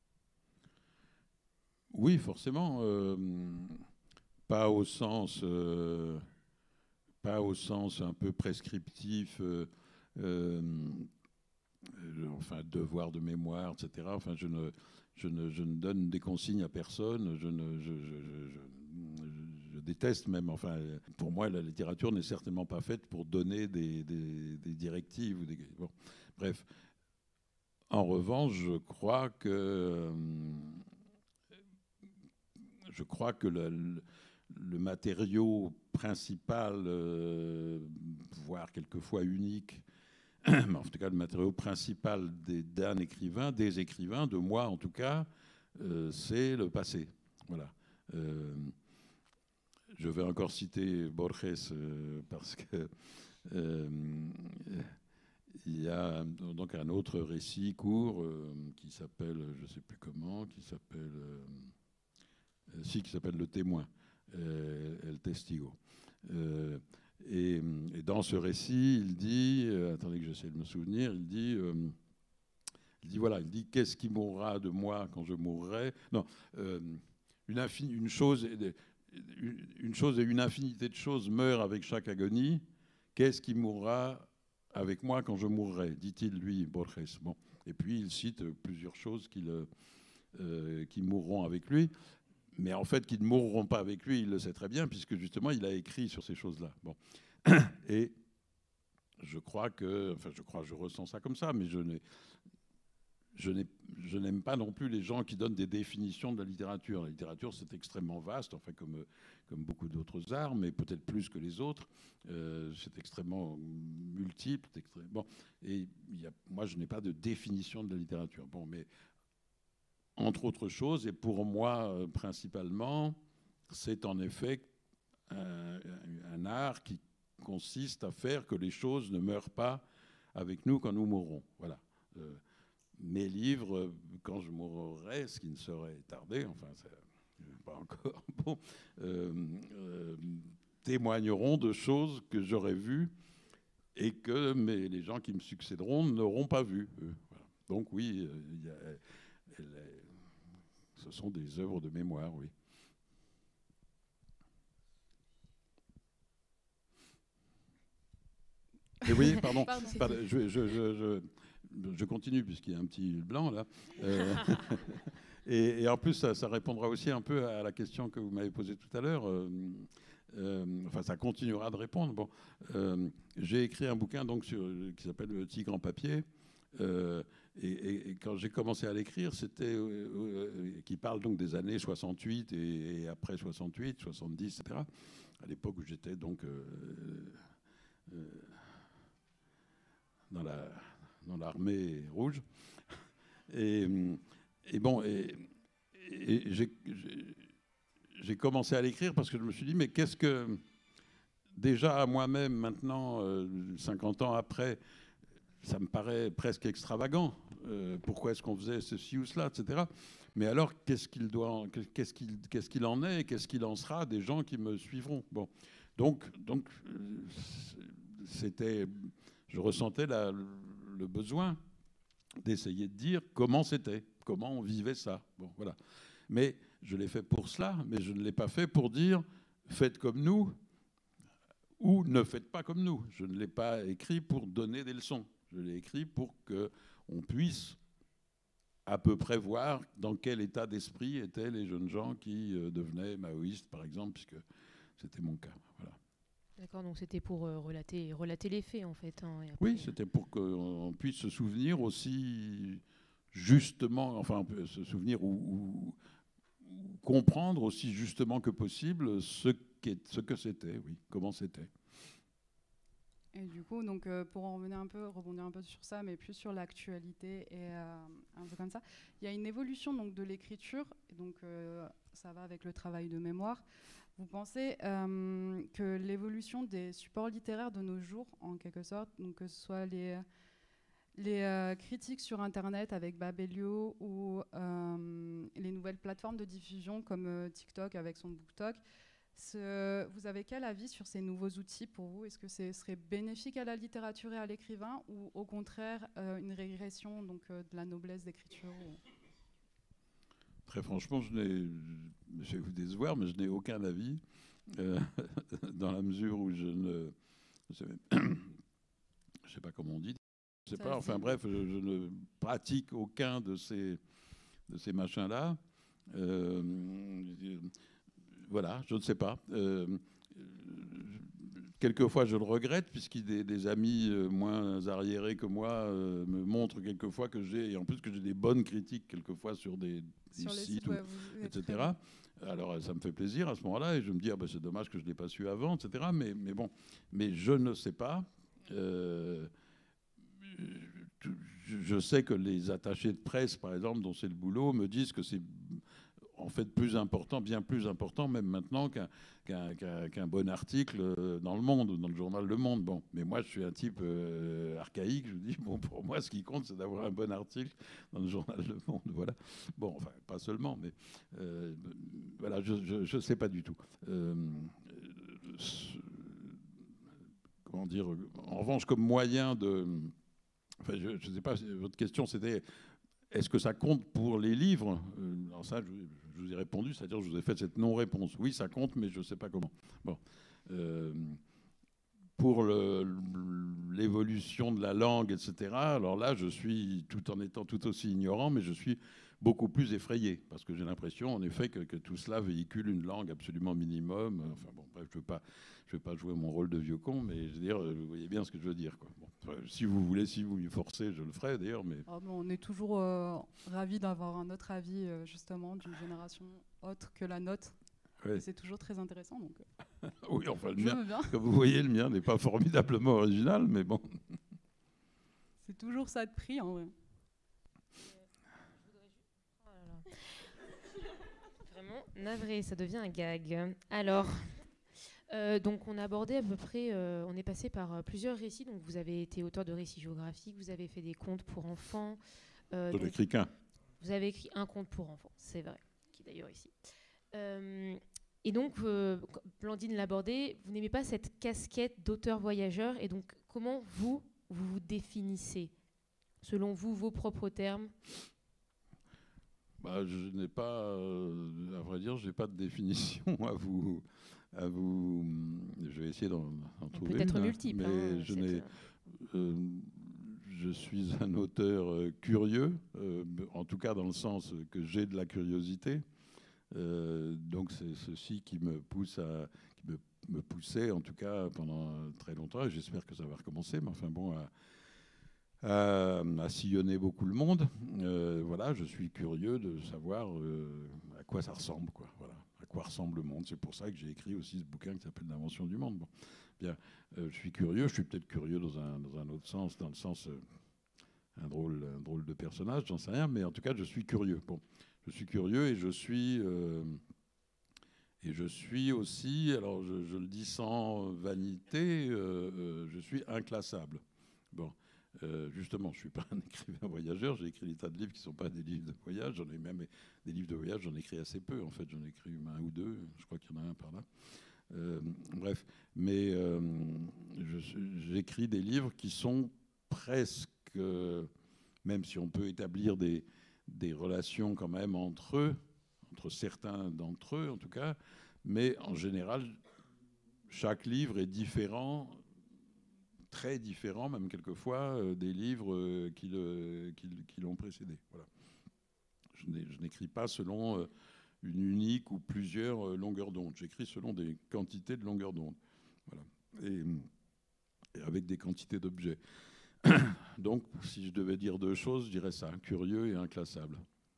Oui, forcément. Euh, pas au sens... Euh pas au sens un peu prescriptif, euh, euh, enfin devoir de mémoire, et cetera. Enfin, je ne, je ne, je ne donne des consignes à personne. Je, ne, je, je, je, je, je déteste même. Enfin, pour moi, la littérature n'est certainement pas faite pour donner des, des, des directives. Ou des, bon, bref. En revanche, je crois que je crois que le, le le matériau principal, euh, voire quelquefois unique, mais en tout cas le matériau principal d'un écrivain, des écrivains, de moi en tout cas, euh, c'est le passé. Voilà. Euh, je vais encore citer Borges euh, parce que euh, il y a donc un autre récit court euh, qui s'appelle, je ne sais plus comment, qui s'appelle, euh, si, qui s'appelle Le Témoin. El Testigo. Euh, et, et dans ce récit, il dit, euh, attendez que j'essaie de me souvenir, il dit, euh, il dit voilà, il dit qu'est-ce qui mourra de moi quand je mourrai ? Non, euh, une, infini, une chose, une, une chose et une infinité de choses meurent avec chaque agonie. Qu'est-ce qui mourra avec moi quand je mourrai ? Dit-il lui, Borges. Bon, et puis il cite plusieurs choses qui, le, euh, qui mourront avec lui. Mais en fait, qu'ils ne mourront pas avec lui, il le sait très bien, puisque justement, il a écrit sur ces choses-là. Bon. Et je crois que, enfin, je crois, je ressens ça comme ça, mais je n'ai, je n'ai, je n'aime pas non plus les gens qui donnent des définitions de la littérature. La littérature, c'est extrêmement vaste, enfin, comme, comme beaucoup d'autres arts, mais peut-être plus que les autres. Euh, c'est extrêmement multiple. Extrêmement, bon. Et y a, moi, je n'ai pas de définition de la littérature. Bon, mais entre autres choses, et pour moi euh, principalement, c'est en effet un, un art qui consiste à faire que les choses ne meurent pas avec nous quand nous mourrons. Voilà. Euh, mes livres, quand je mourrai, ce qui ne saurait tarder, enfin, c'est pas encore, bon, euh, euh, témoigneront de choses que j'aurais vues et que mais les gens qui me succéderont n'auront pas vues. Euh, voilà. Donc oui, euh, il y a... Elle, ce sont des œuvres de mémoire, oui. Et oui, pardon, pardon, pardon je, je, je, je, je continue puisqu'il y a un petit blanc là. Euh, et, et en plus, ça, ça répondra aussi un peu à la question que vous m'avez posée tout à l'heure. Euh, euh, enfin, ça continuera de répondre. Bon, euh, j'ai écrit un bouquin donc sur, qui s'appelle Le Tigre en papier. Euh, et, et, et quand j'ai commencé à l'écrire, c'était euh, euh, qui parle donc des années soixante-huit et, et après soixante-huit, soixante-dix, et cetera. À l'époque où j'étais donc euh, euh, dans la dans l'armée rouge. Et, et bon, et, et j'ai, j'ai commencé à l'écrire parce que je me suis dit, mais qu'est-ce que déjà à moi-même maintenant, euh, cinquante ans après, ça me paraît presque extravagant. Euh, pourquoi est-ce qu'on faisait ceci ou cela, et cetera. Mais alors, qu'est-ce qu'il doit, qu'est-ce qu'il, qu'est-ce qu'il en est, et qu'est-ce qu'il en sera des gens qui me suivront. Bon, donc, donc, c'était, je ressentais la, le besoin d'essayer de dire comment c'était, comment on vivait ça. Bon, voilà. Mais je l'ai fait pour cela, mais je ne l'ai pas fait pour dire faites comme nous ou ne faites pas comme nous. Je ne l'ai pas écrit pour donner des leçons. Je l'ai écrit pour qu'on puisse à peu près voir dans quel état d'esprit étaient les jeunes gens qui euh, devenaient maoïstes, par exemple, puisque c'était mon cas. Voilà. D'accord, donc c'était pour euh, relater, relater les faits, en fait. Hein, et après... Oui, c'était pour qu'on puisse se souvenir aussi justement, enfin, se souvenir ou, ou, ou comprendre aussi justement que possible ce, qu'est, ce que c'était, oui, comment c'était. Et du coup, donc, euh, pour en revenir un peu, rebondir un peu sur ça, mais plus sur l'actualité et euh, un peu comme ça, il y a une évolution donc, de l'écriture, et donc euh, ça va avec le travail de mémoire. Vous pensez euh, que l'évolution des supports littéraires de nos jours, en quelque sorte, donc que ce soit les, les euh, critiques sur Internet avec Babelio ou euh, les nouvelles plateformes de diffusion comme euh, TikTok avec son BookTok, ce, vous avez quel avis sur ces nouveaux outils pour vous? Est-ce que ce serait bénéfique à la littérature et à l'écrivain ou au contraire euh, une régression donc, euh, de la noblesse d'écriture ou... Très franchement, je n'ai, je vais vous décevoir, mais je n'ai aucun avis, euh, dans la mesure où je ne... Je ne sais pas comment on dit. Je sais pas, enfin bref, je, je ne pratique aucun de ces, de ces machins-là. Euh, voilà, je ne sais pas. Euh, quelquefois, je le regrette, puisqu'il des, des amis euh, moins arriérés que moi euh, me montrent quelquefois que j'ai, et en plus que j'ai des bonnes critiques quelquefois sur des, des sur les sites, sites, ou, ouais, vous, et cetera. Alors ça me fait plaisir à ce moment-là, et je me dis, ah, ben, c'est dommage que je ne l'ai pas su avant, et cetera. Mais, mais bon, mais je ne sais pas. Euh, je sais que les attachés de presse, par exemple, dont c'est le boulot, me disent que c'est en fait plus important, bien plus important même maintenant qu'un qu'un, qu'un, qu'un bon article dans le Monde, dans le journal Le Monde. Bon, mais moi je suis un type euh, archaïque, je dis, bon, pour moi ce qui compte c'est d'avoir un bon article dans le journal Le Monde, voilà. Bon, enfin, pas seulement, mais euh, voilà, je ne sais pas du tout. Euh, comment dire, en revanche, comme moyen de... Enfin, je ne sais pas, votre question c'était... Est-ce que ça compte pour les livres? euh, Alors ça, je, je vous ai répondu, c'est-à-dire que je vous ai fait cette non-réponse. Oui, ça compte, mais je ne sais pas comment. Bon. Euh, pour le, l'évolution de la langue, et cetera, alors là, je suis, tout en étant tout aussi ignorant, mais je suis beaucoup plus effrayé, parce que j'ai l'impression, en effet, que, que tout cela véhicule une langue absolument minimum. Enfin bon, bref, je ne veux pas... Je ne vais pas jouer mon rôle de vieux con, mais je veux dire, vous voyez bien ce que je veux dire, quoi. Bon, enfin, si vous voulez, si vous m'y forcez, je le ferai d'ailleurs. Mais... Oh, bon, on est toujours euh, ravis d'avoir un autre avis, euh, justement, d'une génération autre que la nôtre. Ouais. C'est toujours très intéressant. Donc, euh, oui, enfin, le mien, comme vous voyez, le mien n'est pas formidablement original, mais bon. C'est toujours ça de prix, en vrai. Vraiment navré, ça devient un gag. Alors... Euh, donc on a abordé à peu près, euh, on est passé par euh, plusieurs récits. Donc vous avez été auteur de récits géographiques, vous avez fait des contes pour enfants. Euh, J'en ai écrit qu'un. Vous avez écrit un conte pour enfants, c'est vrai, qui est d'ailleurs ici. Euh, et donc, euh, Blandine l'a abordé, vous n'aimez pas cette casquette d'auteur-voyageur. Et donc, comment vous, vous vous définissez, selon vous, vos propres termes? Bah, je n'ai pas, euh, à vrai dire, je n'ai pas de définition à vous... À vous, je vais essayer d'en, d'en trouver peut-être une, multiple, mais hein, je, n'ai, euh, je suis un auteur euh, curieux, euh, en tout cas dans le sens que j'ai de la curiosité. Euh, donc c'est ceci qui me pousse à, qui me, me poussait en tout cas pendant très longtemps. Et j'espère que ça va recommencer, mais enfin bon, à, à, à sillonner beaucoup le monde. Euh, voilà, je suis curieux de savoir euh, à quoi ça ressemble, quoi. Voilà. À quoi ressemble le monde. C'est pour ça que j'ai écrit aussi ce bouquin qui s'appelle L'invention du monde. Bon, bien, euh, je suis curieux, je suis peut-être curieux dans un, dans un autre sens, dans le sens euh, un, drôle, un drôle de personnage, j'en sais rien, mais en tout cas, je suis curieux. Bon, je suis curieux et je suis, euh, et je suis aussi, alors je, je le dis sans vanité, euh, euh, je suis inclassable. Bon. Euh, justement, je ne suis pas un écrivain voyageur, j'ai écrit des tas de livres qui ne sont pas des livres de voyage, j'en ai même des livres de voyage, j'en ai écrit assez peu en fait, j'en ai écrit un ou deux, je crois qu'il y en a un par là. Euh, bref, mais euh, j'écris des livres qui sont presque, euh, même si on peut établir des, des relations quand même entre eux, entre certains d'entre eux en tout cas, mais en général, chaque livre est différent, très différent, même quelquefois, euh, des livres euh, qui, le, qui, qui l'ont précédé. Voilà. Je n'écris pas selon euh, une unique ou plusieurs euh, longueurs d'onde. J'écris selon des quantités de longueurs d'onde. Voilà. Et, et avec des quantités d'objets. Donc, si je devais dire deux choses, je dirais ça, curieux et inclassable.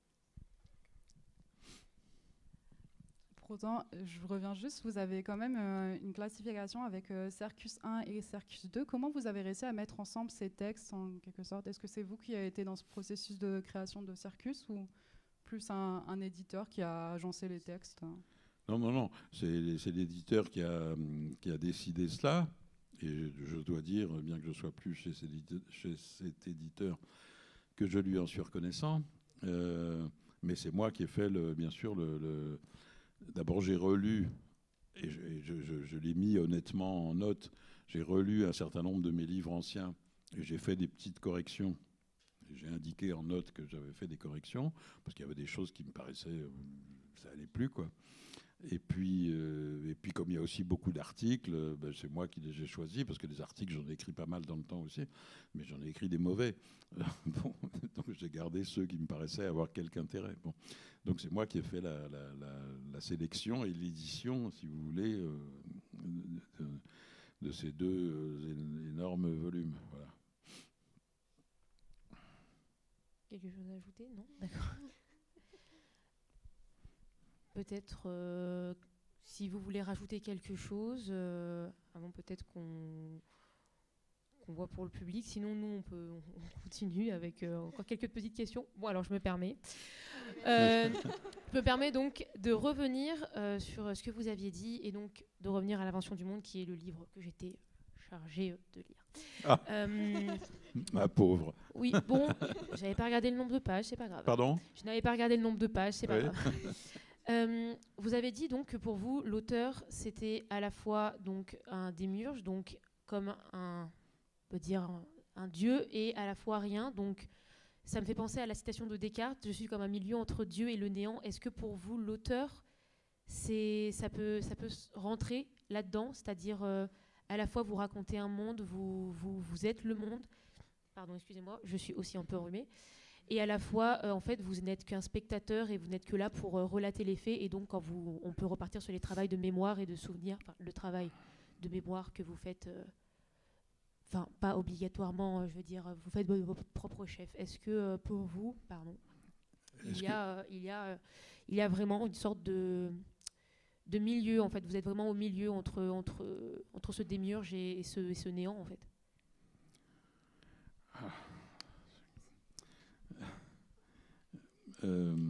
Pour autant, je reviens juste, vous avez quand même euh, une classification avec euh, Cercus un et Cercus deux. Comment vous avez réussi à mettre ensemble ces textes en quelque sorte? Est-ce que c'est vous qui avez été dans ce processus de création de Cercus ou plus un, un éditeur qui a agencé les textes? Non, non, non. C'est l'éditeur qui a, qui a décidé cela. Et je dois dire, bien que je ne sois plus chez, chez cet éditeur, que je lui en suis reconnaissant. Euh, mais c'est moi qui ai fait, le, bien sûr, le... le d'abord, j'ai relu, et je, je, je, je l'ai mis honnêtement en note, j'ai relu un certain nombre de mes livres anciens et j'ai fait des petites corrections. J'ai indiqué en note que j'avais fait des corrections, parce qu'il y avait des choses qui me paraissaient... ça n'allait plus, quoi. Et puis, euh, et puis, comme il y a aussi beaucoup d'articles, euh, ben, c'est moi qui les ai choisis, parce que des articles, j'en ai écrit pas mal dans le temps aussi, mais j'en ai écrit des mauvais. Bon, donc j'ai gardé ceux qui me paraissaient avoir quelque intérêt. Bon. Donc c'est moi qui ai fait la, la, la, la sélection et l'édition, si vous voulez, euh, de, de ces deux euh, énormes volumes. Voilà. Quelque chose à ajouter? Non? D'accord. Peut-être, euh, si vous voulez rajouter quelque chose, euh, avant peut-être qu'on qu'on voit pour le public. Sinon, nous, on, peut, on continue avec euh, encore quelques petites questions. Bon, alors, je me permets. Euh, je me permets donc de revenir euh, sur ce que vous aviez dit et donc de revenir à l'Invention du monde, qui est le livre que j'étais chargée de lire. Ah. Euh, Ma pauvre. Oui, bon, j'avais pas regardé le nombre de pages, c'est pas grave. Pardon? Je n'avais pas regardé le nombre de pages, c'est pas oui. grave. Euh, vous avez dit donc que pour vous, l'auteur, c'était à la fois donc un démiurge, donc comme un, on peut dire un, un dieu, et à la fois rien. Donc, ça me fait penser à la citation de Descartes. Je suis comme un milieu entre Dieu et le néant. Est-ce que pour vous, l'auteur, c'est, ça peut, ça peut rentrer là-dedans, c'est-à-dire euh, à la fois vous racontez un monde, vous, vous, vous êtes le monde. Pardon, excusez-moi, je suis aussi un peu enrhumée. Et à la fois, euh, en fait, vous n'êtes qu'un spectateur et vous n'êtes que là pour euh, relater les faits. Et donc, quand vous, on peut repartir sur les travaux de mémoire et de souvenir, enfin, le travail de mémoire que vous faites, enfin, euh, pas obligatoirement, euh, je veux dire, vous faites votre propre chef. Est-ce que euh, pour vous, pardon, il y, a, euh, il, y a, euh, il y a vraiment une sorte de, de milieu, en fait, vous êtes vraiment au milieu entre, entre, entre ce démiurge et, et, ce, et ce néant, en fait? Ah. Euh,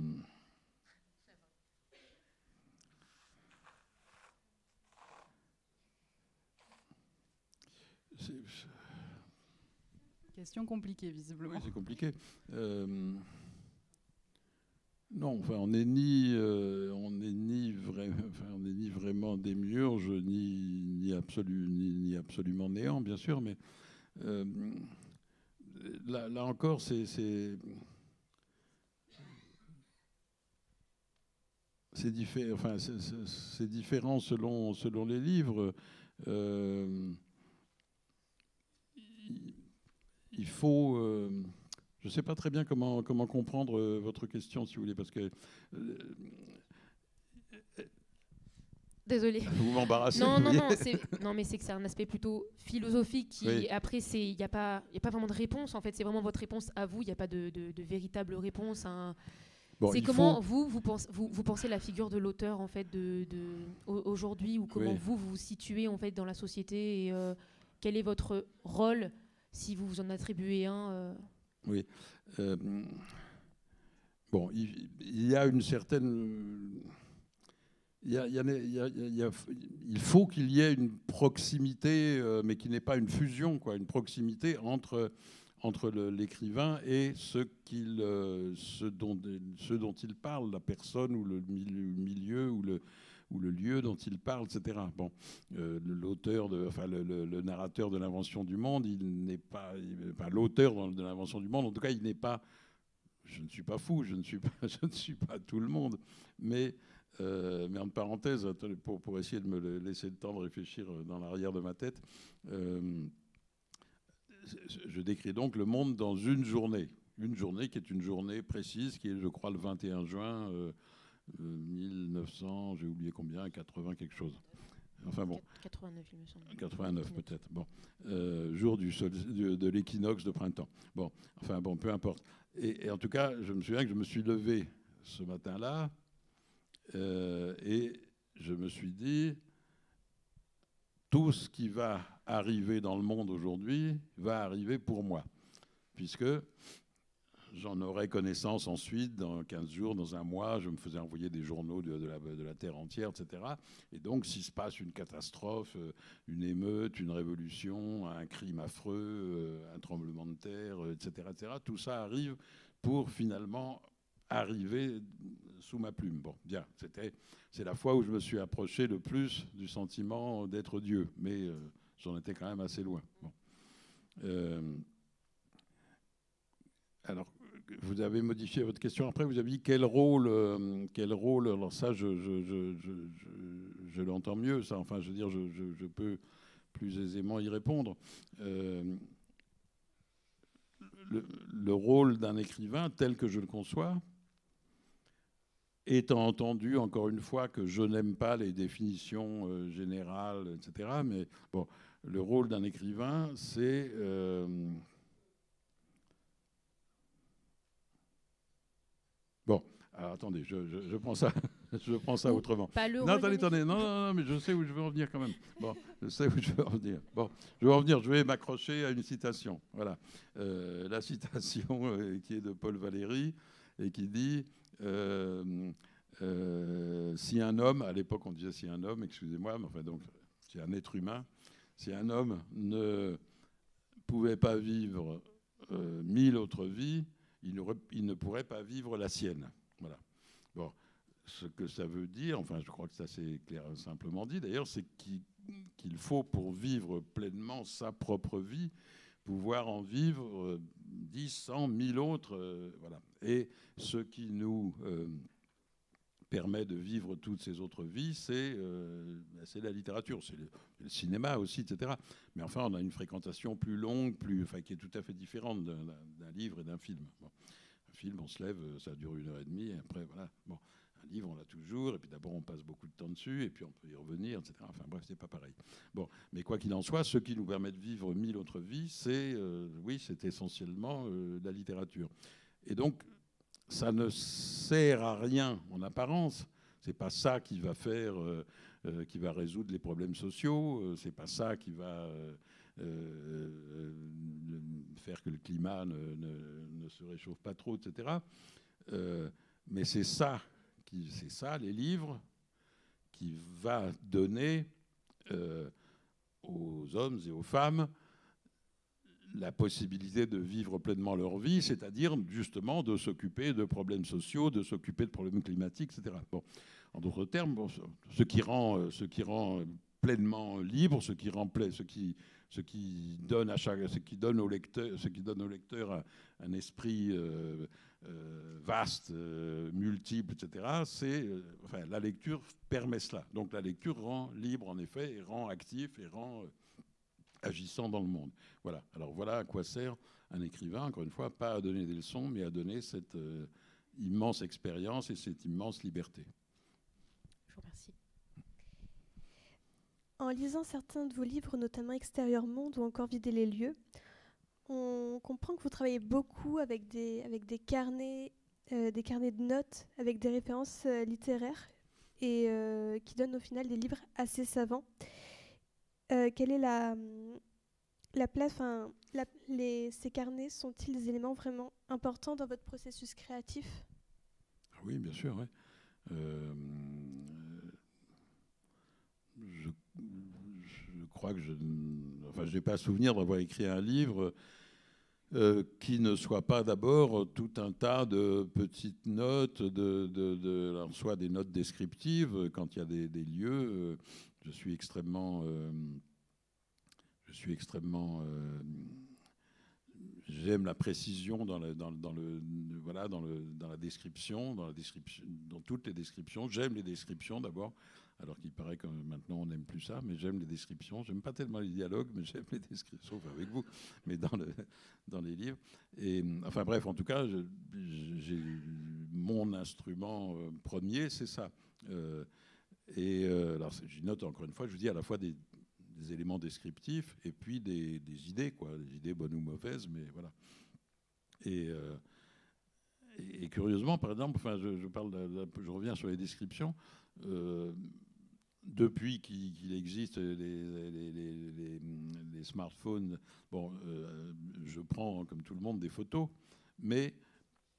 Question compliquée, visiblement. Oui, c'est compliqué. Euh, non, enfin, on n'est ni, euh, on n'est ni, vra enfin, on n'est ni vraiment démiurge, ni, ni, absolu, ni, ni absolument néant, bien sûr, mais euh, là, là encore, c'est... C'est diffé enfin, différent selon, selon les livres. Euh, il faut... Euh, je ne sais pas très bien comment, comment comprendre euh, votre question, si vous voulez, parce que... Euh, Désolée. Vous m'embarrassez. Non, non, non, non, mais c'est que c'est un aspect plutôt philosophique qui, oui. Après, il n'y a, a pas vraiment de réponse, en fait. C'est vraiment votre réponse à vous. Il n'y a pas de, de, de véritable réponse à un... Bon, c'est comment faut... vous, vous, pensez, vous, vous pensez la figure de l'auteur en fait de, de aujourd'hui, ou comment oui. vous vous situez en fait dans la société, et euh, quel est votre rôle si vous vous en attribuez un euh... Oui. Euh, bon, il, il y a une certaine, il, y a, il, y a, il, y a, il, y a, il faut qu'il y ait une proximité, euh, mais qui n'est pas une fusion, quoi, une proximité entre entre l'écrivain et ce, qu'il, euh, ce, dont, ce dont il parle, la personne ou le milieu ou le, ou le lieu dont il parle, et cetera. Bon, euh, l'auteur, de, enfin le, le, le narrateur de l'invention du monde, il n'est pas, il, enfin, l'auteur de l'invention du monde, en tout cas, il n'est pas. Je ne suis pas fou, je ne suis pas, je ne suis pas tout le monde, mais euh, mais en parenthèse, pour, pour essayer de me laisser le temps de réfléchir dans l'arrière de ma tête. Euh, Je décris donc le monde dans une journée. Une journée qui est une journée précise, qui est, je crois, le vingt et un juin euh, mille neuf cents, j'ai oublié combien, quatre-vingts quelque chose. Enfin bon. quatre-vingt-neuf, il me semble. quatre-vingt-neuf peut-être. Bon. Euh, jour du sol, de, de l'équinoxe de printemps. Bon. Enfin bon, peu importe. Et, et en tout cas, je me souviens que je me suis levé ce matin-là euh, et je me suis dit... Tout ce qui va arriver dans le monde aujourd'hui va arriver pour moi, puisque j'en aurais connaissance ensuite, dans quinze jours, dans un mois. Je me faisais envoyer des journaux de, de, la, de la Terre entière, et cetera. Et donc, s'il se passe une catastrophe, une émeute, une révolution, un crime affreux, un tremblement de terre, et cetera, et cetera, tout ça arrive pour finalement arriver sous ma plume. Bon, bien, c'était, c'est la fois où je me suis approché le plus du sentiment d'être Dieu, mais euh, j'en étais quand même assez loin. Bon. Euh, alors, vous avez modifié votre question. Après, vous avez dit quel rôle, euh, quel rôle. Alors ça, je, je, je, je, je, je l'entends mieux. Ça, enfin, je veux dire, je, je, je peux plus aisément y répondre. Euh, le, le rôle d'un écrivain, tel que je le conçois, étant entendu, encore une fois, que je n'aime pas les définitions euh, générales, et cetera. Mais bon, le rôle d'un écrivain, c'est euh, bon. Alors, attendez, je, je, je prends ça, je prends ça autrement. Pas le non, rôle attendez, attendez, non, non, non, mais je sais où je veux en venir quand même. Bon, je sais où je veux en venir. Bon, je vais en venir. Je vais m'accrocher à une citation. Voilà, euh, la citation euh, qui est de Paul Valéry et qui dit. Euh, euh, si un homme, à l'époque on disait si un homme, excusez-moi, mais enfin donc si un être humain, si un homme ne pouvait pas vivre euh, mille autres vies, il, il ne pourrait pas vivre la sienne. Voilà. Bon, ce que ça veut dire, enfin je crois que ça c'est clair, simplement dit d'ailleurs, c'est qu'il, qu'il faut pour vivre pleinement sa propre vie pouvoir en vivre dix, cent, mille autres. Euh, voilà. Et ce qui nous euh, permet de vivre toutes ces autres vies, c'est, euh, c'est la littérature, c'est le, le cinéma aussi, et cetera. Mais enfin, on a une fréquentation plus longue, plus, enfin, qui est tout à fait différente d'un, d'un livre et d'un film. Bon. Un film, on se lève, ça dure une heure et demie, et après, voilà. Bon. Un livre, on l'a toujours, et puis d'abord, on passe beaucoup de temps dessus, et puis on peut y revenir, et cetera. Enfin bref, c'est pas pareil. Bon, mais quoi qu'il en soit, ce qui nous permet de vivre mille autres vies, c'est, euh, oui, c'est essentiellement euh, la littérature. Et donc, ça ne sert à rien en apparence. C'est pas ça qui va faire, euh, euh, qui va résoudre les problèmes sociaux. Euh, c'est pas ça qui va euh, euh, faire que le climat ne, ne, ne se réchauffe pas trop, et cetera. Euh, mais c'est ça. Qui, c'est ça, les livres, qui va donner euh, aux hommes et aux femmes la possibilité de vivre pleinement leur vie, c'est-à-dire justement de s'occuper de problèmes sociaux, de s'occuper de problèmes climatiques, et cetera. Bon, en d'autres termes, bon, ce qui rend, ce qui rend pleinement libre, ce qui rend ce qui, ce qui donne à chaque, ce qui donne au lecteur, ce qui donne au lecteur un, un esprit euh, euh, vaste, euh, multiple, et cetera. C'est, euh, enfin, la lecture permet cela. Donc la lecture rend libre en effet, et rend actif, et rend euh, agissant dans le monde. Voilà. Alors voilà à quoi sert un écrivain, encore une fois, pas à donner des leçons, mais à donner cette euh, immense expérience et cette immense liberté. Je vous remercie. En lisant certains de vos livres, notamment Extérieur Monde ou encore Vider les lieux, on comprend que vous travaillez beaucoup avec des, avec des, carnets, euh, des carnets de notes, avec des références euh, littéraires, et euh, qui donnent au final des livres assez savants. Euh, quelle est la, la place, enfin, la, les, ces carnets sont-ils des éléments vraiment importants dans votre processus créatif ? Oui, bien sûr. Ouais. Euh, je, je crois que je, enfin, je n'ai pas souvenir d'avoir écrit un livre euh, qui ne soit pas d'abord tout un tas de petites notes, de, de, de, alors, soit des notes descriptives quand il y a des, des lieux. Euh, je suis extrêmement, euh, je suis extrêmement euh, j'aime la précision dans, le, dans, dans, le, voilà, dans, le, dans la description, dans, la description, dans toutes les descriptions. J'aime les descriptions d'abord, alors qu'il paraît que maintenant on n'aime plus ça, mais j'aime les descriptions. J'aime pas tellement les dialogues, mais j'aime les descriptions, sauf avec vous, mais dans, le, dans les livres. Et, enfin bref, en tout cas, je, j'ai, mon instrument premier, c'est ça. Euh, et euh, alors, je note encore une fois, je vous dis à la fois des des éléments descriptifs et puis des, des idées, quoi, des idées bonnes ou mauvaises, mais voilà. Et, euh, et, et curieusement, par exemple, enfin, je, je parle, de, de, je reviens sur les descriptions. Euh, depuis qu'il, qu'il existe les, les, les, les, les smartphones, bon, euh, je prends comme tout le monde des photos, mais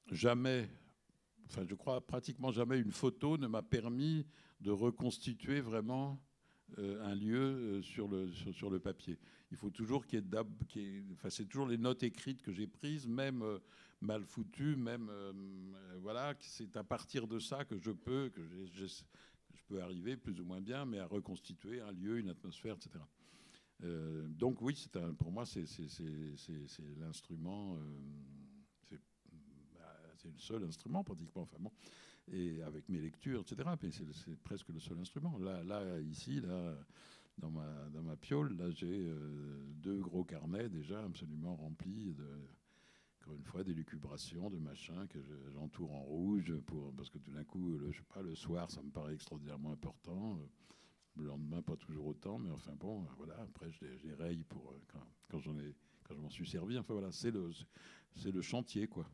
jamais, enfin je crois pratiquement jamais une photo ne m'a permis de reconstituer vraiment euh, un lieu euh, sur, le, sur, sur le papier. Il faut toujours qu'il y ait, qu'il y ait enfin c'est toujours les notes écrites que j'ai prises, même euh, mal foutues, même euh, voilà, c'est à partir de ça que je peux, que j'ai, j'ai, je peux arriver plus ou moins bien, mais à reconstituer un lieu, une atmosphère, et cetera. Euh, donc oui, c'est un, pour moi, c'est, c'est, c'est, c'est, c'est l'instrument, euh, c'est, bah, c'est le seul instrument pratiquement, enfin bon, et avec mes lectures, et cetera. Mais c'est, c'est presque le seul instrument. Là, là ici, là, dans ma, dans ma piole, là, j'ai euh, deux gros carnets déjà absolument remplis de, encore une fois, d'élucubrations, de machins que je, j'entoure en rouge pour, parce que tout d'un coup, le, je sais pas, le soir, ça me paraît extraordinairement important. Le lendemain, pas toujours autant, mais enfin bon, voilà. Après, je les, je les raye pour euh, quand, quand j'en ai, quand je m'en suis servi. Enfin voilà, c'est le, c'est le chantier, quoi.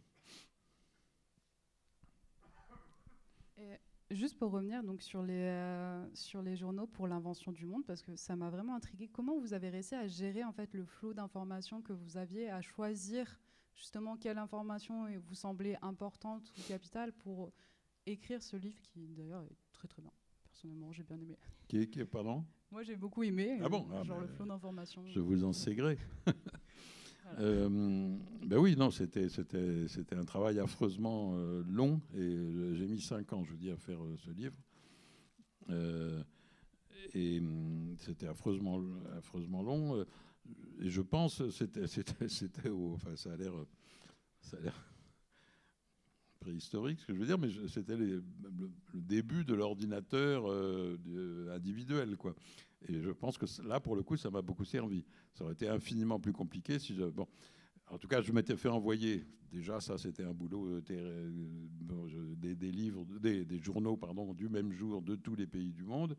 Et juste pour revenir donc sur les euh, sur les journaux pour l'invention du monde, parce que ça m'a vraiment intriguée. Comment vous avez réussi à gérer en fait le flot d'informations que vous aviez, à choisir justement quelle information vous semblait importante ou capitale pour écrire ce livre qui d'ailleurs est très très bien. Personnellement, j'ai bien aimé. Qui, qui pardon ? Moi, j'ai beaucoup aimé. Ah bon, ah genre ben, le flot d'informations. Je vous en sais gré. Voilà. euh, ben oui, non, c'était, c'était, c'était un travail affreusement euh, long, et j'ai mis cinq ans, je vous dis, à faire euh, ce livre. Euh, et hum, c'était affreusement, affreusement long. Euh, et je pense, c'était, c'était, c'était au, enfin, ça a l'air, ça a l'air préhistorique, ce que je veux dire, mais je, c'était les, le, le début de l'ordinateur euh, de, individuel, quoi. Et je pense que là, pour le coup, ça m'a beaucoup servi. Ça aurait été infiniment plus compliqué si je... Bon, en tout cas, je m'étais fait envoyer. Déjà, ça, c'était un boulot euh, euh, bon, je, des, des livres, des, des journaux, pardon, du même jour de tous les pays du monde.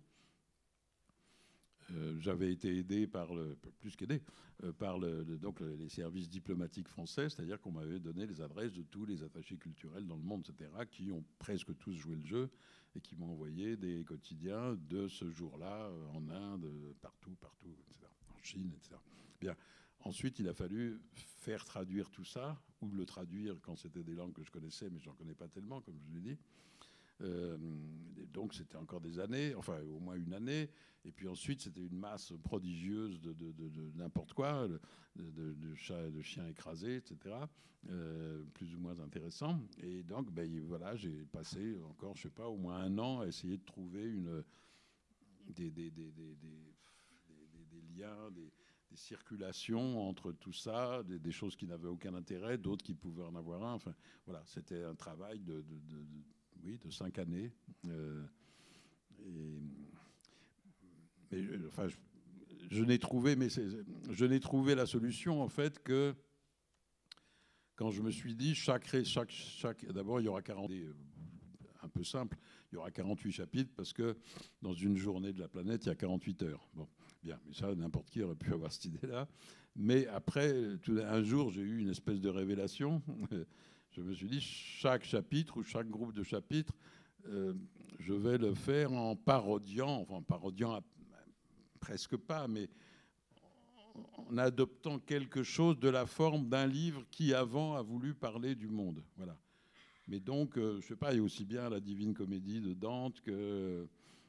Euh, j'avais été aidé par le, plus qu'aidé, euh, par le, le, donc le, les services diplomatiques français, c'est-à-dire qu'on m'avait donné les adresses de tous les attachés culturels dans le monde, et cetera, qui ont presque tous joué le jeu et qui m'ont envoyé des quotidiens de ce jour-là euh, en Inde, partout, partout, et cetera, en Chine, et cetera. Bien. Ensuite, il a fallu faire traduire tout ça, ou le traduire quand c'était des langues que je connaissais, mais je n'en connais pas tellement, comme je l'ai dit. Euh, donc c'était encore des années, enfin au moins une année, et puis ensuite c'était une masse prodigieuse de, de, de, de n'importe quoi, de, de, de chats, de chiens écrasés, et cetera. Euh, plus ou moins intéressant. Et donc ben, voilà, j'ai passé encore, je sais pas, au moins un an à essayer de trouver une, des, des, des, des, des, des, des liens, des, des circulations entre tout ça, des, des choses qui n'avaient aucun intérêt, d'autres qui pouvaient en avoir un. Enfin voilà, c'était un travail de, de, de, de oui, de cinq années. Euh, et, mais, enfin, je, je n'ai trouvé, mais c'est, je n'ai trouvé la solution en fait que quand je me suis dit chaque, chaque, chaque, d'abord il y aura quarante, un peu simple, il y aura quarante-huit chapitres parce que dans une journée de la planète il y a quarante-huit heures. Bon, bien, mais ça n'importe qui aurait pu avoir cette idée-là. Mais après, tout, un jour j'ai eu une espèce de révélation. Je me suis dit, chaque chapitre ou chaque groupe de chapitres, euh, je vais le faire en parodiant, enfin en parodiant presque pas, mais en adoptant quelque chose de la forme d'un livre qui avant a voulu parler du monde. Voilà. Mais donc, euh, je sais pas, il y a aussi bien la Divine Comédie de Dante que...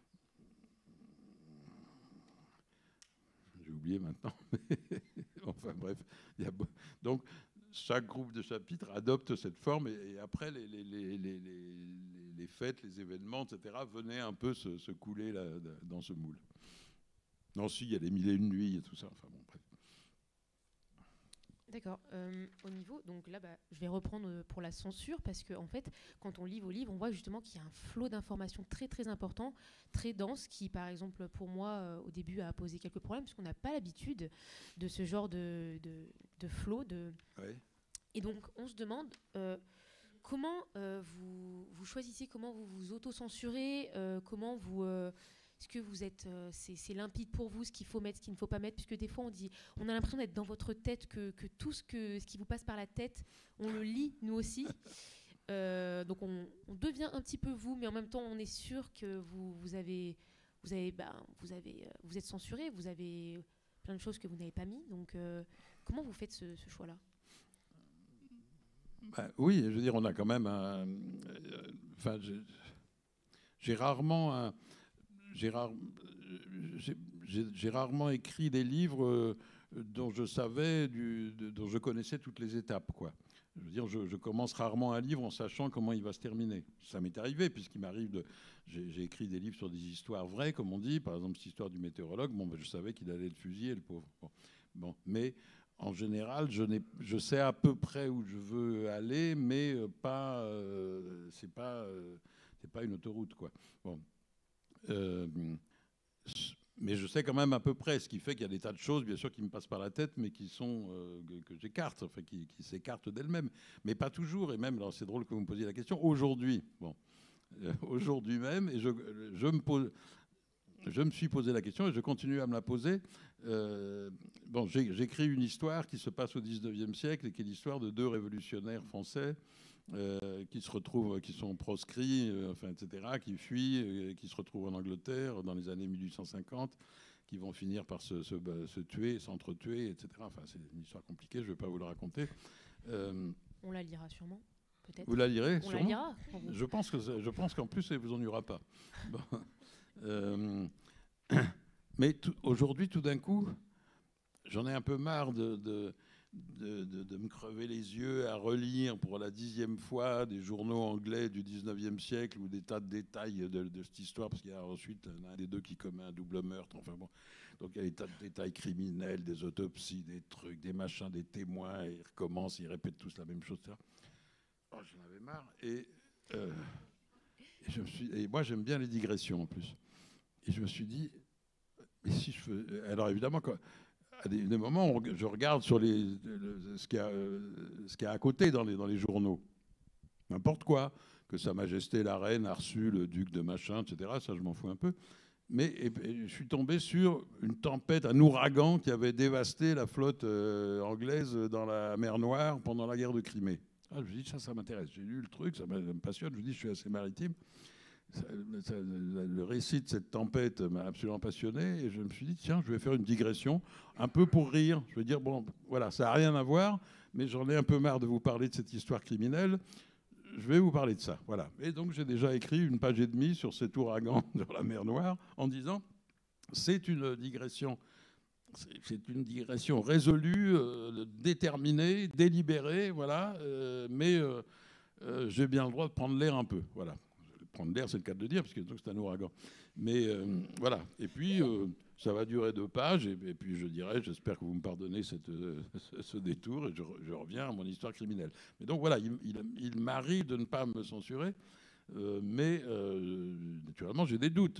J'ai oublié maintenant. Enfin bref, il y a... donc... Chaque groupe de chapitres adopte cette forme et, et après les, les, les, les, les, les fêtes, les événements, et cetera venaient un peu se, se couler là, dans ce moule. Non, si, il y a les mille et une nuits et tout ça. Enfin bon, bref. D'accord. Euh, au niveau, donc là, bah, je vais reprendre pour la censure parce que en fait, quand on lit vos livres, on voit justement qu'il y a un flot d'informations très très important, très dense, qui par exemple pour moi euh, au début a posé quelques problèmes parce qu'on n'a pas l'habitude de ce genre de, de, de flot. De... Ouais. Et donc on se demande euh, comment euh, vous, vous choisissez, comment vous vous auto-censurez, euh, comment vous... Euh, Est-ce que vous êtes, euh, c'est, c'est limpide pour vous ce qu'il faut mettre, ce qu'il ne faut pas mettre, puisque des fois on dit, on a l'impression d'être dans votre tête, que, que tout ce, que, ce qui vous passe par la tête, on le lit nous aussi. Euh, donc on, on devient un petit peu vous, mais en même temps on est sûr que vous, vous avez, vous avez, ben, vous avez, vous êtes censuré, vous avez plein de choses que vous n'avez pas mis. Donc euh, comment vous faites ce, ce choix-là ? Ben, oui, je veux dire, on a quand même un... Enfin, euh, j'ai rarement... Un, j'ai, rare, j'ai, j'ai rarement écrit des livres euh, dont je savais, du, de, dont je connaissais toutes les étapes, quoi. Je veux dire, je, je commence rarement un livre en sachant comment il va se terminer. Ça m'est arrivé, puisqu'il m'arrive de... J'ai, j'ai écrit des livres sur des histoires vraies, comme on dit. Par exemple, cette histoire du météorologue, bon, ben, je savais qu'il allait le fusiller, le pauvre. Bon, bon. Mais en général, je, n'ai, je sais à peu près où je veux aller, mais euh, pas, euh, c'est pas, euh, c'est pas une autoroute, quoi. Bon. Euh, mais je sais quand même à peu près, ce qui fait qu'il y a des tas de choses, bien sûr, qui me passent par la tête, mais qui sont euh, que, que j'écarte, enfin, qui, qui s'écartent d'elles-mêmes. Mais pas toujours, et même, alors c'est drôle que vous me posiez la question, aujourd'hui, bon, euh, aujourd'hui même, et je, je, me pose, je me suis posé la question, et je continue à me la poser. Euh, bon, j'ai, j'écris une histoire qui se passe au dix-neuvième siècle, et qui est l'histoire de deux révolutionnaires français, Euh, qui se retrouvent, qui sont proscrits, euh, enfin, et cetera, qui fuient, euh, qui se retrouvent en Angleterre dans les années mille huit cent cinquante, qui vont finir par se, se, se tuer, s'entretuer, et cetera. Enfin, c'est une histoire compliquée, je ne vais pas vous le raconter. Euh, On la lira sûrement, peut-être. Vous la lirez On sûrement. la lira. Je pense que je pense qu'en plus, il vous en aura pas. Bon. Euh, mais tout, aujourd'hui, tout d'un coup, j'en ai un peu marre de, de De, de, de me crever les yeux à relire pour la dixième fois des journaux anglais du dix-neuvième siècle ou des tas de détails de, de cette histoire, parce qu'il y a ensuite un des deux qui commet un double meurtre. Enfin bon, donc il y a des tas de détails criminels, des autopsies, des trucs, des machins, des témoins, et ils recommencent, ils répètent tous la même chose. Oh, j'en avais marre. Et, euh, et, je me suis, et moi, j'aime bien les digressions en plus. Et je me suis dit, mais si je fais... Alors évidemment, quand... à des, des moments où je regarde sur les, le, ce qu'il y a, euh, ce qu'il y a à côté dans les, dans les journaux. N'importe quoi. Que Sa Majesté la Reine a reçu le duc de machin, et cetera. Ça, je m'en fous un peu. Mais et, et je suis tombé sur une tempête, un ouragan qui avait dévasté la flotte euh, anglaise dans la mer Noire pendant la guerre de Crimée. Ah, je me dis, ça, ça m'intéresse. J'ai lu le truc, ça me passionne. Je me dis, je suis assez maritime. Ça, ça, le récit de cette tempête m'a absolument passionné et je me suis dit, tiens, je vais faire une digression, un peu pour rire. Je vais dire, bon, voilà, ça n'a rien à voir, mais j'en ai un peu marre de vous parler de cette histoire criminelle. Je vais vous parler de ça, voilà. Et donc, j'ai déjà écrit une page et demie sur cet ouragan sur la mer Noire en disant, c'est une digression, c'est une digression résolue, euh, déterminée, délibérée, voilà, euh, mais euh, euh, j'ai bien le droit de prendre l'air un peu, voilà. Prendre l'air, c'est le cas de le dire, parce que c'est un ouragan. Mais euh, voilà. Et puis, euh, ça va durer deux pages. Et, et puis, je dirais, j'espère que vous me pardonnez cette, euh, ce, ce détour. Et je, je reviens à mon histoire criminelle. Mais donc, voilà, il, il, il m'arrive de ne pas me censurer. Euh, mais, euh, naturellement, j'ai des doutes.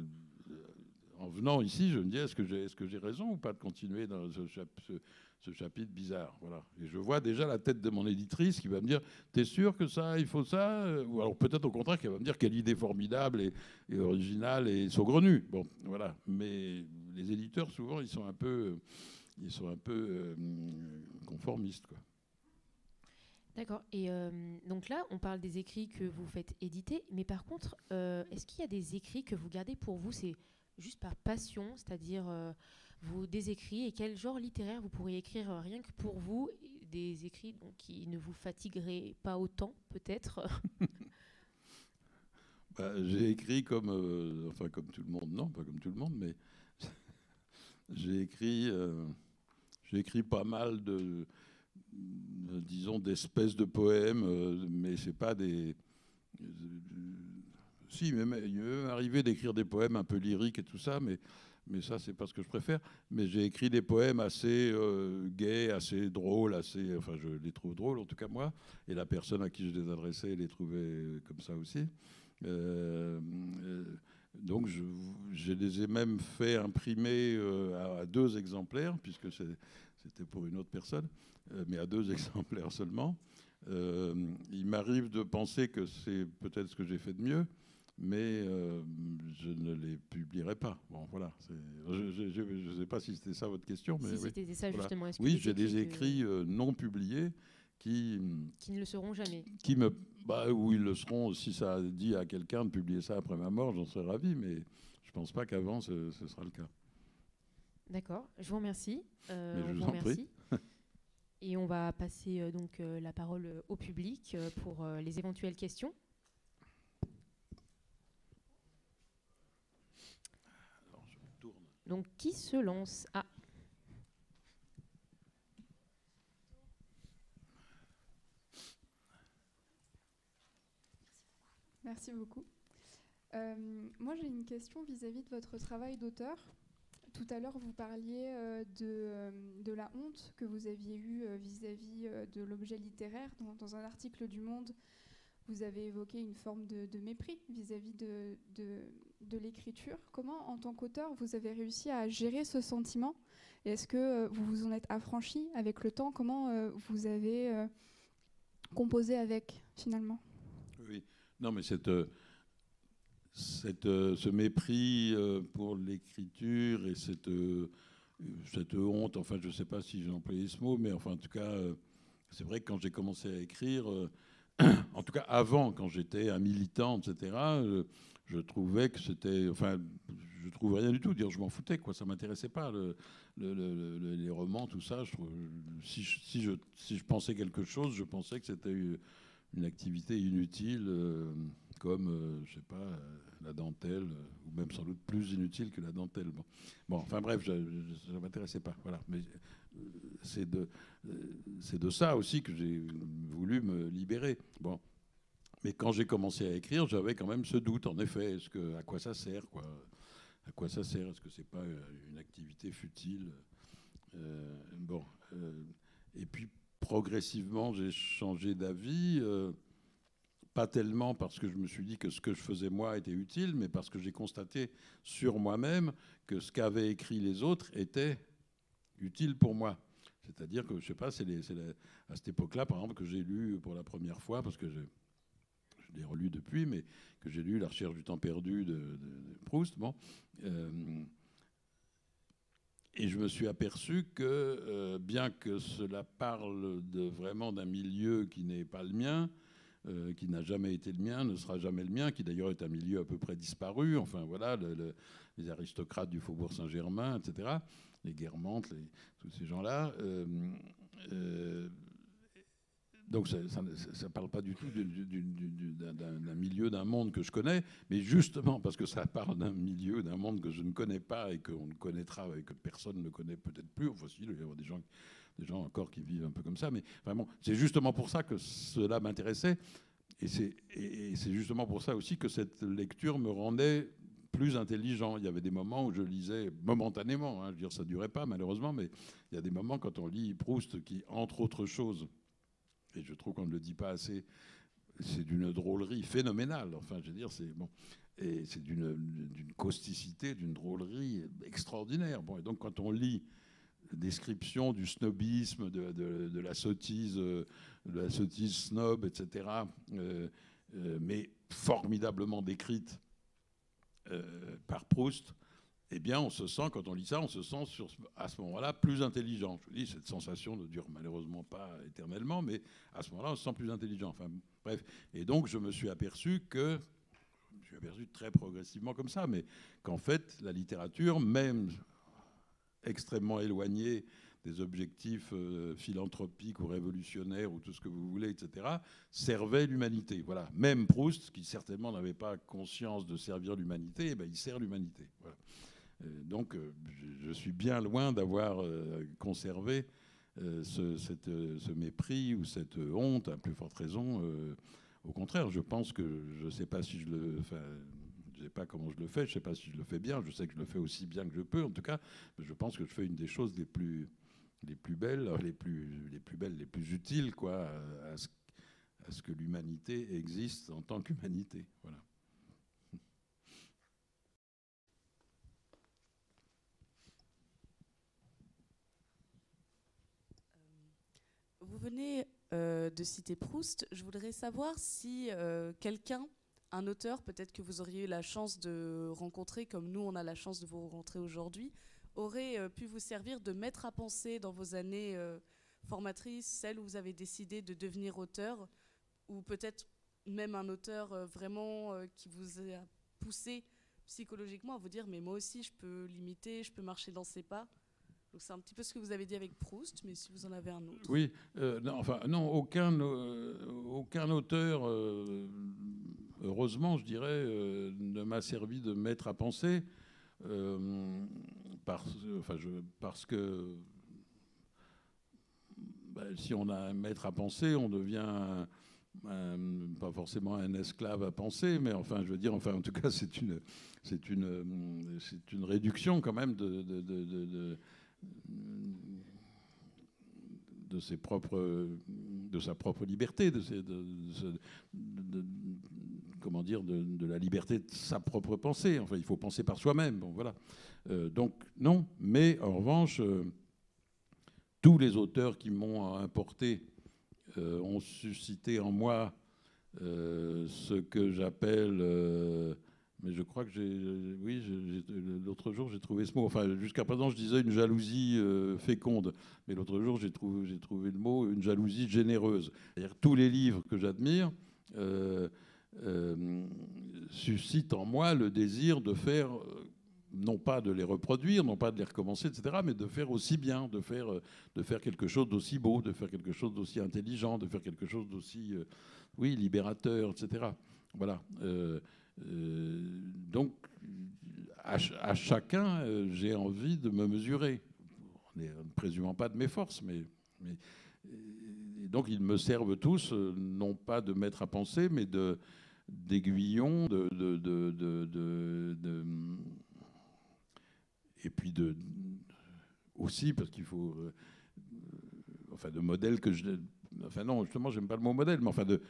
En venant ici, je me dis, est-ce que j'ai, est-ce que j'ai raison ou pas de continuer dans ce, ce, ce chapitre bizarre, voilà. Et je vois déjà la tête de mon éditrice qui va me dire, t'es sûr que ça, il faut ça? Ou alors peut-être au contraire qu'elle va me dire quelle idée formidable et, et originale et saugrenue. Bon, voilà. Mais les éditeurs, souvent, ils sont un peu, ils sont un peu euh, conformistes, quoi. D'accord. Et euh, donc là, on parle des écrits que vous faites éditer, mais par contre, euh, est-ce qu'il y a des écrits que vous gardez pour vous? C'est juste par passion, c'est-à-dire euh, vous des écrits, et quel genre littéraire vous pourriez écrire euh, rien que pour vous, des écrits donc, qui ne vous fatigueraient pas autant, peut-être? Bah, j'ai écrit comme, euh, enfin comme tout le monde, non, pas comme tout le monde, mais j'ai écrit, euh, j'ai écrit pas mal de, de disons, d'espèces de poèmes, euh, mais c'est pas des. Euh, si, mais il m'est arrivé d'écrire des poèmes un peu lyriques et tout ça, mais mais ça, c'est pas ce que je préfère. Mais j'ai écrit des poèmes assez euh, gais, assez drôles, assez, enfin, je les trouve drôles, en tout cas moi. Et la personne à qui je les adressais les trouvait comme ça aussi. Euh, euh, donc, je, je les ai même fait imprimer euh, à, à deux exemplaires, puisque c'est, c'était pour une autre personne, euh, mais à deux exemplaires seulement. Euh, il m'arrive de penser que c'est peut-être ce que j'ai fait de mieux, mais euh, je ne les publierai pas. Bon, voilà. Je ne sais pas si c'était ça votre question. Mais si oui, c'était ça, voilà. Justement. Est-ce oui, que j'ai des écrits que... euh, non publiés qui... Qui ne le seront jamais. Qui, qui me, bah, ou ils le seront, si ça dit à quelqu'un de publier ça après ma mort, j'en serais ravi, mais je ne pense pas qu'avant, ce, ce sera le cas. D'accord. Je vous remercie. Euh, mais je on vous vous en remercie. prie. Et on va passer euh, donc euh, la parole euh, au public euh, pour euh, les éventuelles questions. Alors, je tourne. Donc, qui se lance? Ah. Merci beaucoup. Euh, moi, j'ai une question vis-à-vis de votre travail d'auteur. Tout à l'heure, vous parliez euh, de, euh, de la honte que vous aviez eue euh, vis-à-vis euh, de l'objet littéraire. Dans, dans un article du Monde, vous avez évoqué une forme de, de mépris vis-à-vis de, de, de l'écriture. Comment, en tant qu'auteur, vous avez réussi à gérer ce sentiment? Et est-ce que euh, vous vous en êtes affranchi avec le temps? Comment euh, vous avez euh, composé avec, finalement? Oui, non, mais cette, euh, cette, euh, ce mépris euh, pour l'écriture et cette, euh, cette honte, enfin, je ne sais pas si j'ai employé ce mot, mais enfin, en tout cas, euh, c'est vrai que quand j'ai commencé à écrire, euh, en tout cas avant, quand j'étais un militant, et cetera, euh, je trouvais que c'était, enfin, je trouvais rien du tout. Dire, je m'en foutais, quoi, ça m'intéressait pas. Le, le, le, le, les romans, tout ça, je trouve, si, je, si, je, si je pensais quelque chose, je pensais que c'était une activité inutile, euh, comme, euh, je sais pas, euh, la dentelle, euh, ou même sans doute plus inutile que la dentelle. Bon, bon enfin bref, je, je, ça ne m'intéressait pas. Voilà. Mais euh, c'est de, euh, c'est de ça aussi que j'ai voulu me libérer. Bon. Mais quand j'ai commencé à écrire, j'avais quand même ce doute, en effet. Est-ce que, à quoi ça sert, quoi? À quoi ça sert? Est-ce que c'est pas une activité futile? euh, Bon. Euh, et puis, progressivement, j'ai changé d'avis, euh, pas tellement parce que je me suis dit que ce que je faisais moi était utile, mais parce que j'ai constaté sur moi-même que ce qu'avaient écrit les autres était utile pour moi. C'est-à-dire que, je sais pas, c'est à cette époque-là, par exemple, que j'ai lu pour la première fois, parce que je, je l'ai relu depuis, mais que j'ai lu La recherche du temps perdu de, de, de Proust. Bon. Euh, Et je me suis aperçu que, euh, bien que cela parle de, vraiment d'un milieu qui n'est pas le mien, euh, qui n'a jamais été le mien, ne sera jamais le mien, qui d'ailleurs est un milieu à peu près disparu, enfin voilà, le, le, les aristocrates du Faubourg Saint-Germain, et cetera, les Guermantes, les, tous ces gens-là. Euh, euh, donc ça ne parle pas du tout d'un milieu, d'un monde que je connais, mais justement parce que ça parle d'un milieu, d'un monde que je ne connais pas et qu'on ne connaîtra et que personne ne connaît peut-être plus. Enfin, si, il y a des gens, des gens encore qui vivent un peu comme ça, mais vraiment, c'est justement pour ça que cela m'intéressait. Et c'est justement pour ça aussi que cette lecture me rendait plus intelligent. Il y avait des moments où je lisais momentanément, hein, je veux dire, ça ne durait pas malheureusement, mais il y a des moments quand on lit Proust qui, entre autres choses, et je trouve qu'on ne le dit pas assez, c'est d'une drôlerie phénoménale. Enfin, je veux dire, c'est bon, et c'est d'une d'une causticité, d'une drôlerie extraordinaire. Bon, et donc quand on lit la description du snobisme, de, de, de la sottise, de la sottise snob, et cetera, euh, euh, mais formidablement décrite euh, par Proust, eh bien, on se sent, quand on lit ça, on se sent sur, à ce moment-là plus intelligent. Je vous dis, cette sensation ne dure malheureusement pas éternellement, mais à ce moment-là, on se sent plus intelligent. Enfin, bref. Et donc, je me suis aperçu que, je me suis aperçu très progressivement comme ça, mais qu'en fait, la littérature, même extrêmement éloignée des objectifs euh, philanthropiques ou révolutionnaires ou tout ce que vous voulez, et cetera, servait l'humanité. Voilà. Même Proust, qui certainement n'avait pas conscience de servir l'humanité, eh ben, il sert l'humanité. Voilà. Donc, je suis bien loin d'avoir conservé ce, cette, ce mépris ou cette honte, à plus forte raison. Au contraire, je pense que je ne sais pas si je le, enfin, je sais pas comment je le fais, je ne sais pas si je le fais bien. Je sais que je le fais aussi bien que je peux, en tout cas. Mais je pense que je fais une des choses les plus, les plus belles, les plus, les plus belles, les plus utiles, quoi, à ce, à ce que l'humanité existe en tant qu'humanité. Voilà. Vous venez euh, de citer Proust. Je voudrais savoir si euh, quelqu'un, un auteur, peut-être que vous auriez eu la chance de rencontrer, comme nous on a la chance de vous rencontrer aujourd'hui, aurait euh, pu vous servir de maître à penser dans vos années euh, formatrices, celles où vous avez décidé de devenir auteur, ou peut-être même un auteur euh, vraiment euh, qui vous a poussé psychologiquement à vous dire mais moi aussi je peux l'imiter, je peux marcher dans ses pas. Donc c'est un petit peu ce que vous avez dit avec Proust, mais si vous en avez un autre. Oui, euh, non, enfin non, aucun, euh, aucun auteur, euh, heureusement, je dirais, euh, ne m'a servi de maître à penser, euh, parce, enfin, je, parce que ben, si on a un maître à penser, on devient un, un, pas forcément un esclave à penser, mais enfin, je veux dire, enfin, en tout cas, c'est une, c'est une, c'est une réduction quand même de, de, de, de, de de ses propres, de sa propre liberté, de, ses, de, de, de, de comment dire, de, de la liberté de sa propre pensée. Enfin, il faut penser par soi-même. Bon, voilà. Euh, donc non, mais en revanche, euh, tous les auteurs qui m'ont importé euh, ont suscité en moi euh, ce que j'appelle euh, mais je crois que j'ai, oui, l'autre jour j'ai trouvé ce mot. Enfin, jusqu'à présent je disais une jalousie euh, féconde, mais l'autre jour j'ai trouvé, j'ai trouvé le mot une jalousie généreuse. C'est-à-dire tous les livres que j'admire euh, euh, suscitent en moi le désir de faire, non pas de les reproduire, non pas de les recommencer, et cetera, mais de faire aussi bien, de faire, de faire quelque chose d'aussi beau, de faire quelque chose d'aussi intelligent, de faire quelque chose d'aussi, euh, oui, libérateur, et cetera. Voilà. Euh, Euh, donc, à, à chacun, euh, j'ai envie de me mesurer, en ne présumant pas de mes forces, mais, mais donc ils me servent tous, euh, non pas de maître à penser, mais de d'aiguillon, de, de, de, de, de, de, et puis de aussi parce qu'il faut, euh, enfin, de modèles que je, enfin non, justement, j'aime pas le mot modèle, mais enfin de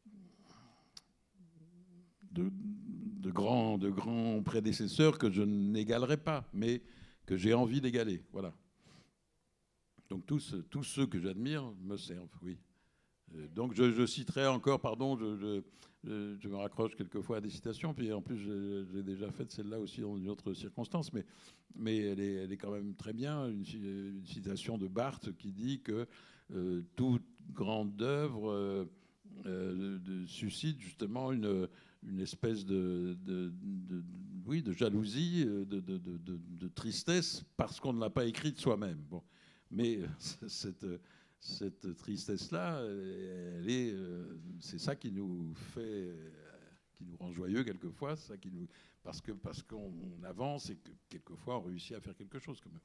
de De grands, de grands prédécesseurs que je n'égalerai pas, mais que j'ai envie d'égaler. Voilà. Donc tous, tous ceux que j'admire me servent, oui. Euh, donc je, je citerai encore, pardon, je, je, je me raccroche quelquefois à des citations, puis en plus j'ai déjà fait celle-là aussi dans une autre circonstance, mais, mais elle, est, elle est quand même très bien, une, une citation de Barthes qui dit que euh, toute grande œuvre euh, euh, de, suscite justement une... une espèce de, de, de, de, oui, de jalousie, de, de, de, de tristesse, parce qu'on ne l'a pas écrite soi-même. Bon. Mais cette, cette tristesse-là, elle est, c'est ça qui nous fait, qui nous rend joyeux quelquefois, ça qui nous, parce que parce qu'on avance et que quelquefois on réussit à faire quelque chose quand même.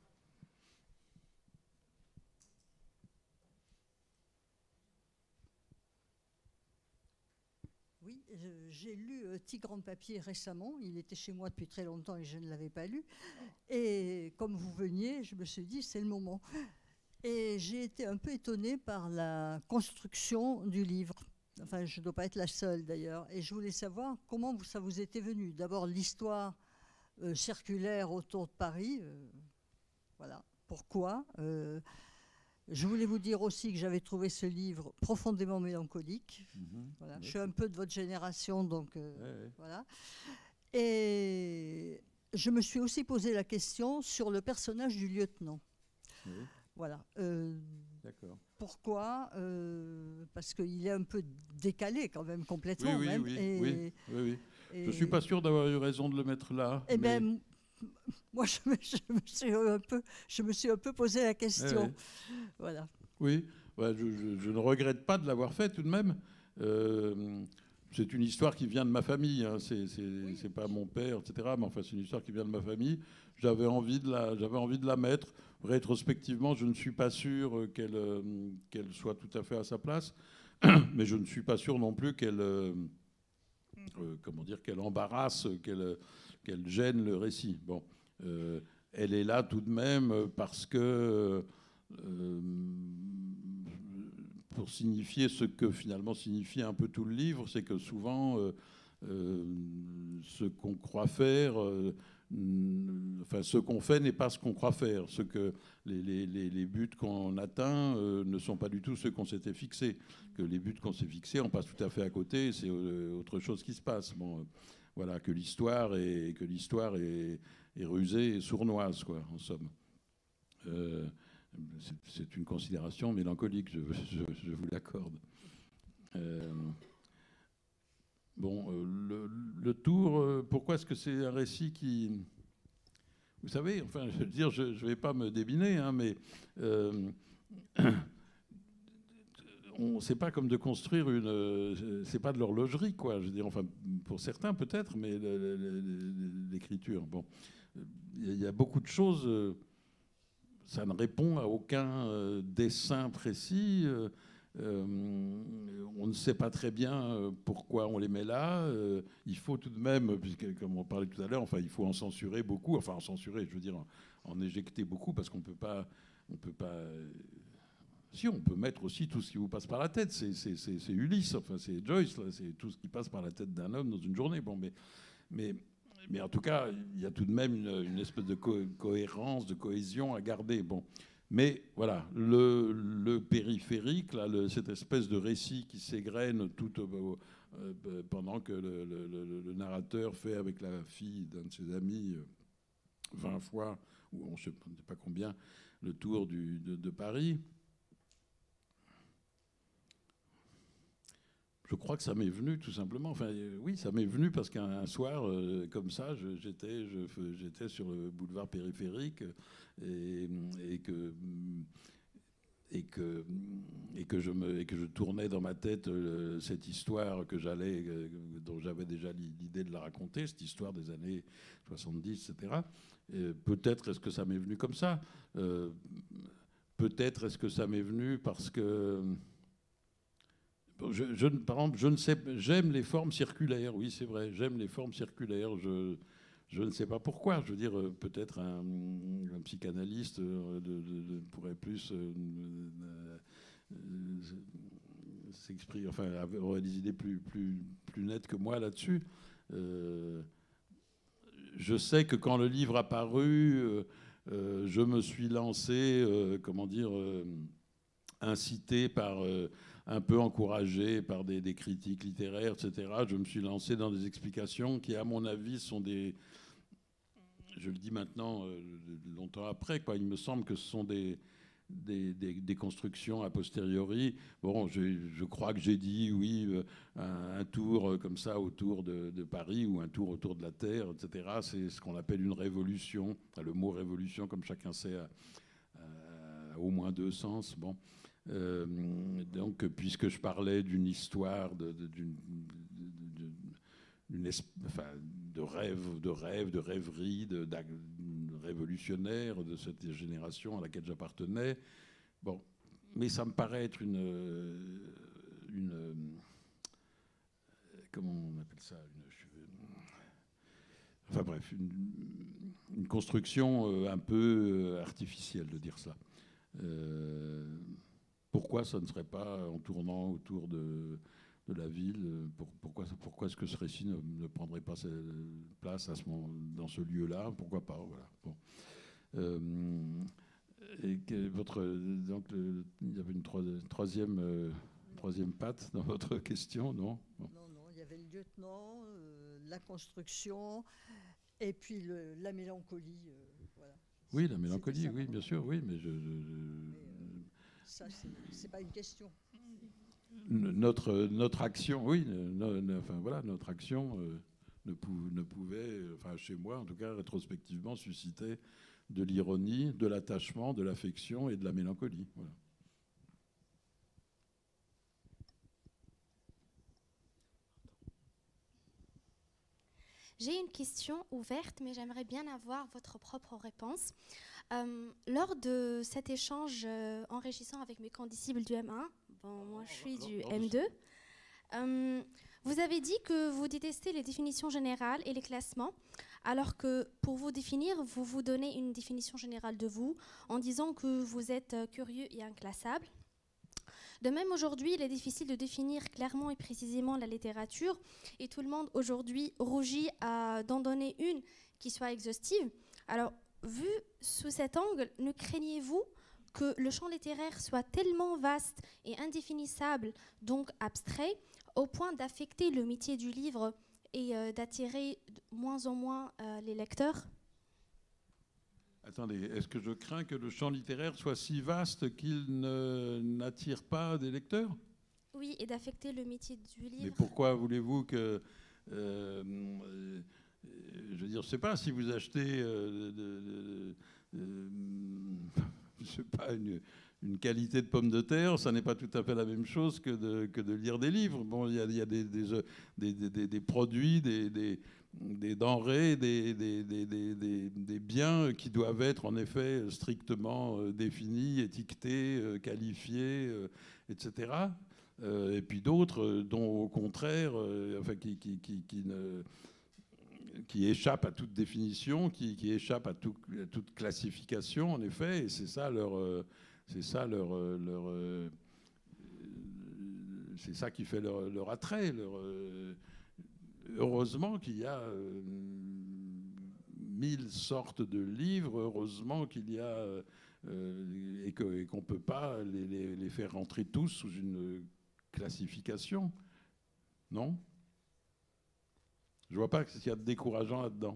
Oui, j'ai lu Tigre en papier récemment. Il était chez moi depuis très longtemps et je ne l'avais pas lu. Et comme vous veniez, je me suis dit, c'est le moment. Et j'ai été un peu étonnée par la construction du livre. Enfin, je ne dois pas être la seule d'ailleurs. Et je voulais savoir comment vous, ça vous était venu. D'abord, l'histoire euh, circulaire autour de Paris. Euh, voilà. Pourquoi euh, Je voulais vous dire aussi que j'avais trouvé ce livre profondément mélancolique. Mmh, voilà. Ouais. Je suis un peu de votre génération, donc euh, ouais, ouais. Voilà. Et je me suis aussi posé la question sur le personnage du lieutenant. Oui. Voilà. Euh, D'accord. Pourquoi euh, Parce qu'il est un peu décalé quand même, complètement. Oui, oui, même. oui, Et, oui, oui, oui. Et je ne suis pas sûr d'avoir eu raison de le mettre là. Eh mais... bien, moi, je me, je, me suis un peu, je me suis un peu posé la question. Ouais, ouais. Voilà. Oui, ouais, je, je, je ne regrette pas de l'avoir fait tout de même. Euh, c'est une histoire qui vient de ma famille. Hein. C'est, c'est, oui. c'est pas mon père, et cetera. Mais enfin, c'est une histoire qui vient de ma famille. J'avais envie de la, j'avais envie de la mettre. Rétrospectivement, je ne suis pas sûr qu'elle, euh, qu'elle soit tout à fait à sa place. Mais je ne suis pas sûr non plus qu'elle, euh, euh, comment dire, qu'elle embarrasse, qu'elle, qu'elle gêne le récit. Bon. Euh, elle est là tout de même parce que, euh, pour signifier ce que finalement signifie un peu tout le livre, c'est que souvent, euh, euh, ce qu'on croit faire, euh, enfin, ce qu'on fait n'est pas ce qu'on croit faire. Ce que les, les, les buts qu'on atteint euh, ne sont pas du tout ceux qu'on s'était fixés. Que les buts qu'on s'est fixés, on passe tout à fait à côté, c'est autre chose qui se passe. Bon, euh, voilà, que l'histoire est, que l'histoire est et rusée et sournoise, quoi, en somme. Euh, c'est, c'est une considération mélancolique, je, je, je vous l'accorde. Euh, bon, euh, le, le tour, euh, pourquoi est-ce que c'est un récit qui... vous savez, enfin, je veux dire, je ne vais pas me débiner, hein, mais euh, on, c'est pas comme de construire une, euh, c'est pas de l'horlogerie, quoi. Je veux dire, enfin, pour certains peut-être, mais le, le, le, l'écriture, bon, il y a beaucoup de choses. Euh, ça ne répond à aucun euh, dessin précis. Euh, euh, on ne sait pas très bien pourquoi on les met là. Euh, il faut tout de même, puisque, comme on parlait tout à l'heure, enfin, il faut en censurer beaucoup. Enfin, en censurer, je veux dire, en, en éjecter beaucoup, parce qu'on peut pas, on peut pas. Euh, si, on peut mettre aussi tout ce qui vous passe par la tête. C'est, c'est, c'est, c'est Ulysse, enfin, c'est Joyce, là, c'est tout ce qui passe par la tête d'un homme dans une journée. Bon, mais, mais, mais en tout cas, il y a tout de même une, une espèce de co- cohérence, de cohésion à garder. Bon. Mais voilà, le, le périphérique, là, le, cette espèce de récit qui s'égrène tout euh, euh, pendant que le, le, le narrateur fait avec la fille d'un de ses amis euh, vingt fois, ou on ne sait pas combien, le tour du, de, de Paris. Je crois que ça m'est venu tout simplement. Enfin, euh, oui, ça m'est venu parce qu'un soir, euh, comme ça, je, j'étais, je, j'étais sur le boulevard périphérique et, et que et que et que je me et que je tournais dans ma tête euh, cette histoire que j'allais, euh, dont j'avais déjà l'idée de la raconter, cette histoire des années soixante-dix, et cetera. Et peut-être est-ce que ça m'est venu comme ça. Euh, peut-être est-ce que ça m'est venu parce que Je, je, par exemple, je ne sais, j'aime les formes circulaires, oui, c'est vrai, j'aime les formes circulaires. Je, je ne sais pas pourquoi. Je veux dire, peut-être un, un psychanalyste de, de, de, pourrait plus euh, euh, s'exprimer, enfin, aurait des idées plus, plus, plus nettes que moi là-dessus. Euh, je sais que quand le livre a paru, euh, euh, je me suis lancé, euh, comment dire, euh, incité par... Euh, un peu encouragé par des, des critiques littéraires, et cetera. Je me suis lancé dans des explications qui, à mon avis, sont des... Je le dis maintenant, euh, longtemps après, quoi. Il me semble que ce sont des, des, des, des constructions a posteriori. Bon, je, je crois que j'ai dit, oui, euh, un, un tour euh, comme ça autour de, de Paris ou un tour autour de la Terre, et cetera. C'est ce qu'on appelle une révolution. Enfin, le mot révolution, comme chacun sait, a, a, a au moins deux sens. Bon. Euh, donc, puisque je parlais d'une histoire de, de, d'une, de, d'une, enfin, de rêve, de rêve, de rêverie, de, de révolutionnaire de cette génération à laquelle j'appartenais. Bon, mais ça me paraît être une, une comment on appelle ça, une, enfin bref, une, une construction un peu artificielle de dire ça. Euh, Pourquoi ça ne serait pas en tournant autour de, de la ville, pour, pourquoi, pourquoi est-ce que ce récit ne, ne prendrait pas sa place à ce moment, dans ce lieu-là? Pourquoi pas, voilà. Bon. Euh, et que votre, donc le, il y avait une troisième, euh, troisième patte dans votre question, non? Bon. Non, non, il y avait le lieutenant, euh, la construction, et puis le, la mélancolie. Euh, voilà. Oui, la mélancolie, oui, bien sûr, oui, mais je... je, je mais, euh, ça, c'est, c'est pas une question. Notre, notre action, oui, no, no, enfin, voilà, notre action euh, ne, pou, ne pouvait, enfin chez moi en tout cas, rétrospectivement, susciter de l'ironie, de l'attachement, de l'affection et de la mélancolie. Voilà. J'ai une question ouverte, mais j'aimerais bien avoir votre propre réponse. Euh, lors de cet échange euh, enrichissant avec mes condisciples du M un, bon, moi je suis du M deux, euh, vous avez dit que vous détestez les définitions générales et les classements, alors que pour vous définir, vous vous donnez une définition générale de vous en disant que vous êtes euh, curieux et inclassable. De même, aujourd'hui, il est difficile de définir clairement et précisément la littérature, et tout le monde aujourd'hui rougit à, d'en donner une qui soit exhaustive. Alors, vu sous cet angle, ne craignez-vous que le champ littéraire soit tellement vaste et indéfinissable, donc abstrait, au point d'affecter le métier du livre et euh, d'attirer de moins en moins euh, les lecteurs ? Attendez, est-ce que je crains que le champ littéraire soit si vaste qu'il ne, n'attire pas des lecteurs? Oui, et d'affecter le métier du livre. Mais pourquoi voulez-vous que... Euh, je veux dire, je ne sais pas si vous achetez euh, de, de, de, de, je sais pas, une, une qualité de pommes de terre, ça n'est pas tout à fait la même chose que de, que de lire des livres. Bon, il y a, y a des, des, des, des, des produits, des, des, des denrées, des, des, des, des, des biens qui doivent être en effet strictement définis, étiquetés, qualifiés, euh, et cetera. Euh, et puis d'autres dont, au contraire, euh, enfin, qui, qui, qui, qui ne... qui échappent à toute définition, qui, qui échappent à, tout, à toute classification, en effet, et c'est ça leur, euh, c'est ça leur, euh, leur euh, c'est ça qui fait leur, leur attrait. Leur, euh, heureusement qu'il y a euh, mille sortes de livres, heureusement qu'il y a euh, et, que, et qu'on ne peut pas les, les, les faire rentrer tous sous une classification, non ? Je ne vois pas ce qu'il y a de décourageant là-dedans.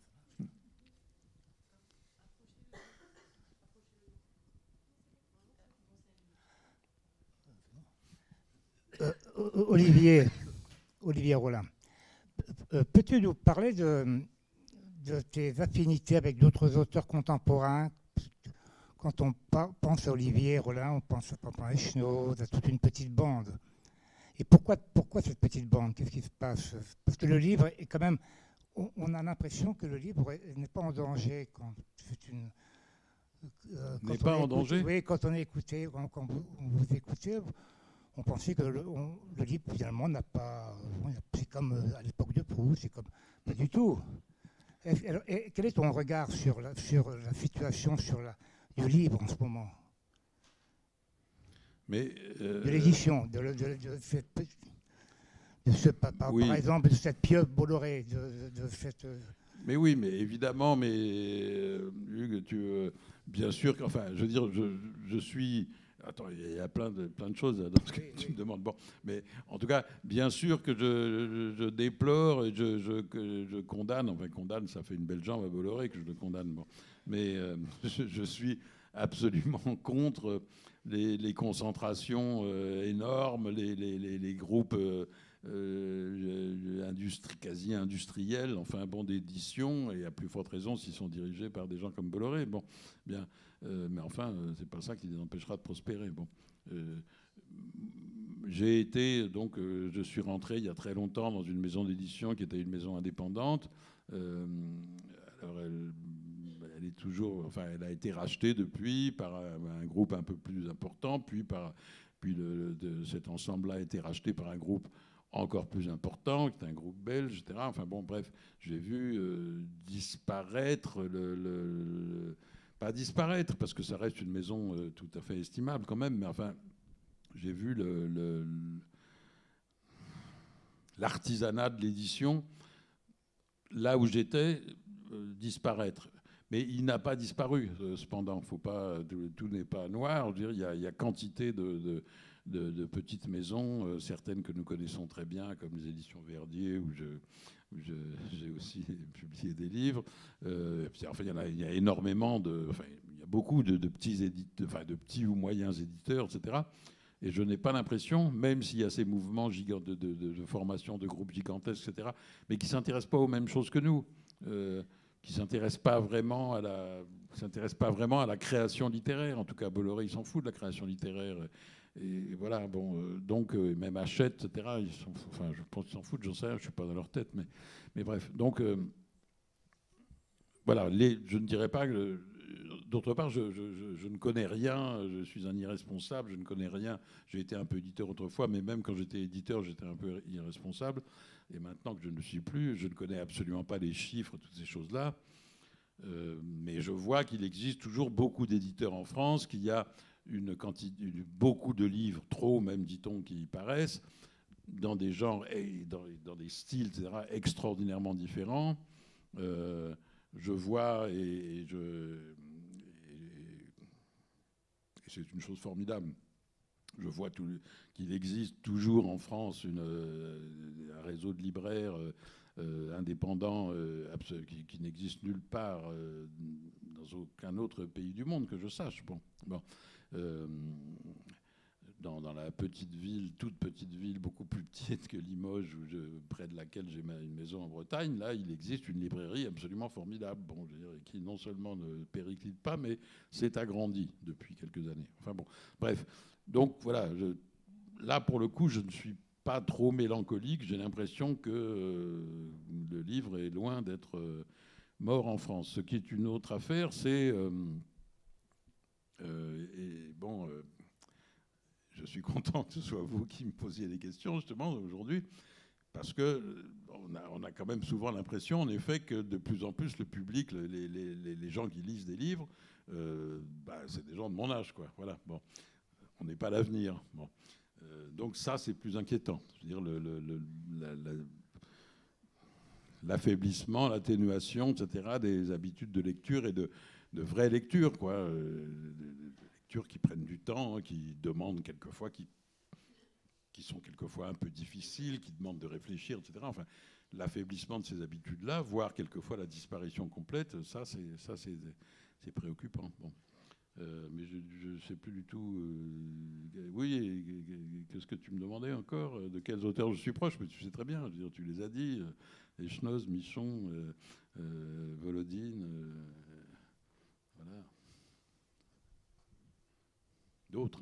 Euh, Olivier, Olivier Rollin, euh, peux-tu nous parler de, de tes affinités avec d'autres auteurs contemporains? Quand on pense à Olivier Rollin, on pense à Echnaud, à toute une petite bande. Et pourquoi, pourquoi cette petite bande? Qu'est-ce qui se passe? Parce que le livre est quand même... On, on a l'impression que le livre n'est pas en danger quand c'est une... Euh, n'est pas en écouté, danger? Oui, quand on est écouté, quand, quand vous, vous écoutez, on pensait que le, on, le livre, finalement, n'a pas... C'est comme à l'époque de Proust, c'est comme... Pas du tout. Et, et, quel est ton regard sur la, sur la situation sur la, du livre en ce moment? Mais, euh, de l'édition, de, de, de, de, cette, de ce, par, oui. par exemple, de cette Pieuvre Bolloré, de, de, de cette... Mais oui, mais évidemment, mais euh, Hugues, tu, euh, bien sûr, enfin, je veux dire, je, je suis... Attends, il y a plein de, plein de choses dans ce que oui, tu oui. me demandes. Bon, mais en tout cas, bien sûr que je, je, je déplore et je, je, que je condamne, enfin condamne, ça fait une belle jambe à Bolloré que je le condamne, bon. Mais euh, je, je suis absolument contre les, les concentrations euh, énormes, les, les, les, les groupes euh, euh, industrie, quasi industriels, enfin bon, d'édition, et à plus forte raison s'ils sont dirigés par des gens comme Bolloré. Bon, bien... Euh, mais enfin, euh, c'est pas ça qui les empêchera de prospérer. Bon, euh, j'ai été donc, euh, je suis rentré il y a très longtemps dans une maison d'édition qui était une maison indépendante. Euh, alors, elle, elle est toujours, enfin, elle a été rachetée depuis par un, un groupe un peu plus important, puis par, puis le, de, cet ensemble-là a été racheté par un groupe encore plus important, qui est un groupe belge, et cetera. Enfin bon, bref, j'ai vu euh, disparaître le, le, le pas disparaître, parce que ça reste une maison euh, tout à fait estimable quand même, mais enfin, j'ai vu le, le, l'artisanat de l'édition, là où j'étais, euh, disparaître. Mais il n'a pas disparu, euh, cependant. Faut pas, tout, tout n'est pas noir. Je veux dire, il y a, il y a quantité de, de, de, de petites maisons, euh, certaines que nous connaissons très bien, comme les éditions Verdier, où je... j'ai aussi publié des livres. Euh, enfin, il y en a, il y a énormément de, enfin, il y a beaucoup de, de petits éditeurs, enfin, de petits ou moyens éditeurs, et cetera. Et je n'ai pas l'impression, même s'il y a ces mouvements de, de, de, de formation de groupes gigantesques, et cetera, mais qui s'intéressent pas aux mêmes choses que nous, euh, qui s'intéressent pas vraiment à la, s'intéressent pas vraiment à la création littéraire. En tout cas, Bolloré, il s'en fout de la création littéraire. Et voilà, bon, euh, donc, euh, même Hachette, et cetera, ils s'en foutent, enfin, je pense qu'ils s'en foutent, j'en sais rien, je ne suis pas dans leur tête, mais, mais bref. Donc, euh, voilà, les, je ne dirais pas que... D'autre part, je, je, je, je ne connais rien, je suis un irresponsable, je ne connais rien. J'ai été un peu éditeur autrefois, mais même quand j'étais éditeur, j'étais un peu irresponsable. Et maintenant que je ne le suis plus, je ne connais absolument pas les chiffres, toutes ces choses-là. Euh, mais je vois qu'il existe toujours beaucoup d'éditeurs en France, qu'il y a une quantité, une, beaucoup de livres, trop même, dit-on, qui y paraissent, dans des genres et dans, dans des styles, et cetera, extraordinairement différents. Euh, je vois, et, et, je, et, et c'est une chose formidable, je vois qu'il existe toujours en France une, un réseau de libraires euh, indépendants euh, qui, qui n'existe nulle part euh, dans aucun autre pays du monde que je sache. Bon, bon. Euh, dans, dans la petite ville, toute petite ville, beaucoup plus petite que Limoges, où je, près de laquelle j'ai une maison en Bretagne, là, il existe une librairie absolument formidable, bon, je veux dire, qui non seulement ne périclite pas, mais s'est agrandie depuis quelques années. Enfin bon, bref. Donc voilà, je, là, pour le coup, je ne suis pas trop mélancolique. J'ai l'impression que euh, le livre est loin d'être euh, mort en France. Ce qui est une autre affaire, c'est... Euh, euh, et bon... Euh, je suis content que ce soit vous qui me posiez des questions, justement, aujourd'hui, parce qu'on a, on a quand même souvent l'impression, en effet, que de plus en plus, le public, les, les, les gens qui lisent des livres, euh, bah, c'est des gens de mon âge, quoi. Voilà, bon. On n'est pas l'avenir. Bon. Euh, donc ça, c'est plus inquiétant. Je veux dire, le, le, le, la, la, l'affaiblissement, l'atténuation, et cetera, des habitudes de lecture et de, de vraies lectures, quoi. Euh, qui prennent du temps, qui demandent quelquefois, qui, qui sont quelquefois un peu difficiles, qui demandent de réfléchir, et cetera. Enfin, l'affaiblissement de ces habitudes-là, voire quelquequefois la disparition complète, ça, c'est, ça, c'est, c'est préoccupant. Bon. Euh, mais je ne sais plus du tout... Euh, oui, qu'est-ce que tu me demandais encore? De quels auteurs je suis proche? Mais tu sais très bien, je veux dire, tu les as dit. Euh, Echenoz, Michon, euh, euh, Volodine, euh, voilà. D'autres.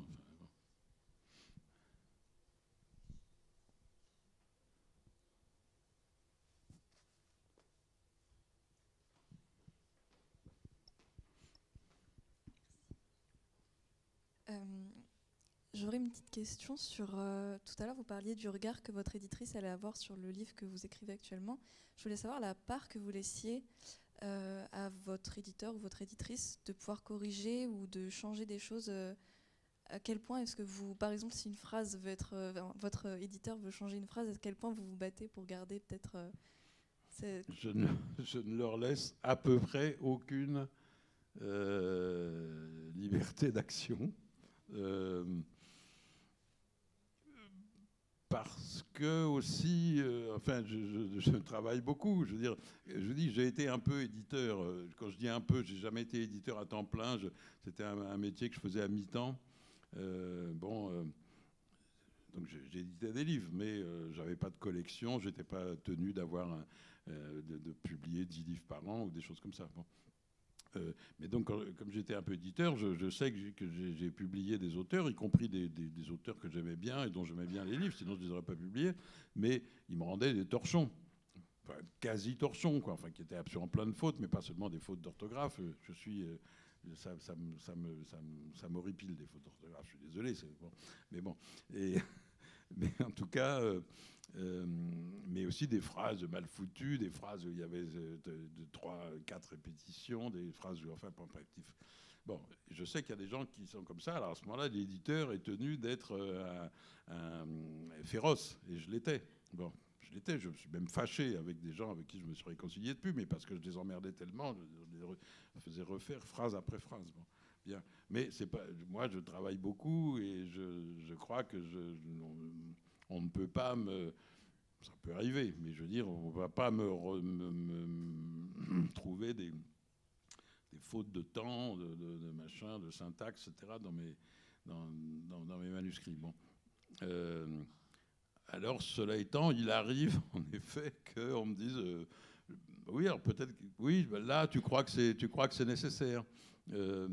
Euh, J'aurais une petite question sur... Euh, tout à l'heure, vous parliez du regard que votre éditrice allait avoir sur le livre que vous écrivez actuellement. Je voulais savoir la part que vous laissiez euh, à votre éditeur ou votre éditrice de pouvoir corriger ou de changer des choses. Euh, à quel point est-ce que vous, par exemple, si une phrase veut être... Euh, votre éditeur veut changer une phrase, à quel point vous vous battez pour garder peut-être... Euh, je, ne, je ne leur laisse à peu près aucune euh, liberté d'action. Euh, parce que aussi, euh, enfin, je, je, je travaille beaucoup. Je veux dire, je dis, j'ai été un peu éditeur. Quand je dis un peu, j'ai jamais été éditeur à temps plein. Je, c'était un, un métier que je faisais à mi-temps. Euh, bon, euh, donc j'éditais des livres, mais euh, j'avais pas de collection. J'étais pas tenu d'avoir un, euh, de, de publier dix livres par an ou des choses comme ça. Bon. Euh, mais donc, quand, comme j'étais un peu éditeur, je, je sais que, j'ai, que j'ai, j'ai publié des auteurs, y compris des, des, des auteurs que j'aimais bien et dont j'aimais bien les livres, sinon je ne les aurais pas publiés, mais ils me rendaient des torchons, enfin, quasi-torchons, quoi, enfin, qui étaient absolument plein de fautes, mais pas seulement des fautes d'orthographe. Je suis... Euh, ça, ça, ça, me, ça, me, ça m'horripile, des fautes d'orthographe, je suis désolé, c'est, bon, mais bon. Et, mais en tout cas... Euh, Euh, mais aussi des phrases mal foutues, des phrases où il y avait de, de, de trois, quatre répétitions, des phrases où, enfin, pas actif. Bon, je sais qu'il y a des gens qui sont comme ça. Alors à ce moment-là, l'éditeur est tenu d'être euh, un, un féroce, et je l'étais. Bon, je l'étais. Je me suis même fâché avec des gens avec qui je me suis réconcilié depuis, mais parce que je les emmerdais tellement, je les re, faisais refaire phrase après phrase. Bon, bien. Mais c'est pas. Moi, je travaille beaucoup et je, je crois que je. On, On ne peut pas me... Ça peut arriver, mais je veux dire, on ne va pas me, re, me, me trouver des, des fautes de temps, de, de, de machin, de syntaxe, et cetera dans mes, dans, dans, dans mes manuscrits. Bon. Euh, alors, cela étant, il arrive, en effet, qu'on me dise... Euh, oui, alors peut-être... Oui, là, tu crois que c'est, tu crois que c'est nécessaire. Euh,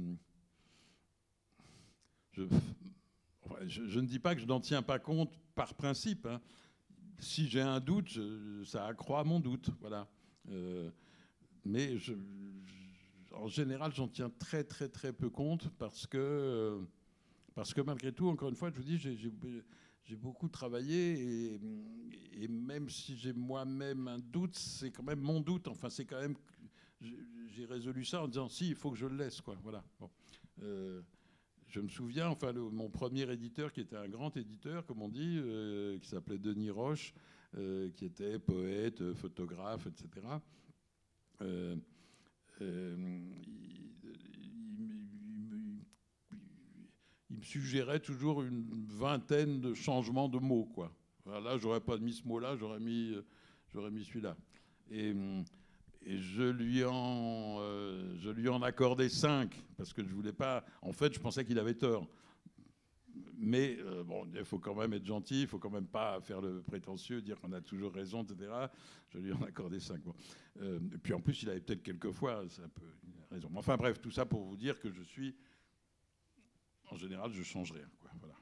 je... Je, je ne dis pas que je n'en tiens pas compte par principe. Hein. Si j'ai un doute, je, ça accroît mon doute. Voilà. Euh, mais je, je, en général, j'en tiens très, très, très peu compte parce que, euh, parce que malgré tout, encore une fois, je vous dis, j'ai, j'ai, j'ai beaucoup travaillé et, et même si j'ai moi-même un doute, c'est quand même mon doute. Enfin, c'est quand même... J'ai résolu ça en disant, si, il faut que je le laisse, quoi. Voilà. Bon. Euh, Je me souviens, enfin, le, mon premier éditeur, qui était un grand éditeur, comme on dit, euh, qui s'appelait Denis Roche, euh, qui était poète, photographe, et cetera. Euh, euh, il, il, il, il me suggérait toujours une vingtaine de changements de mots, quoi. Voilà, là, j'aurais pas mis ce mot-là, j'aurais mis, j'aurais mis celui-là. Et Et je lui en, euh, je lui en accordais cinq, parce que je voulais pas... En fait, je pensais qu'il avait tort. mais euh, bon, il faut quand même être gentil, il faut quand même pas faire le prétentieux, dire qu'on a toujours raison, et cetera. Je lui en ai accordé cinq. Bon. Euh, et puis en plus, il avait peut-être quelquefois c'est un peu raison. Enfin bref, tout ça pour vous dire que je suis, en général, je change rien, quoi. Voilà.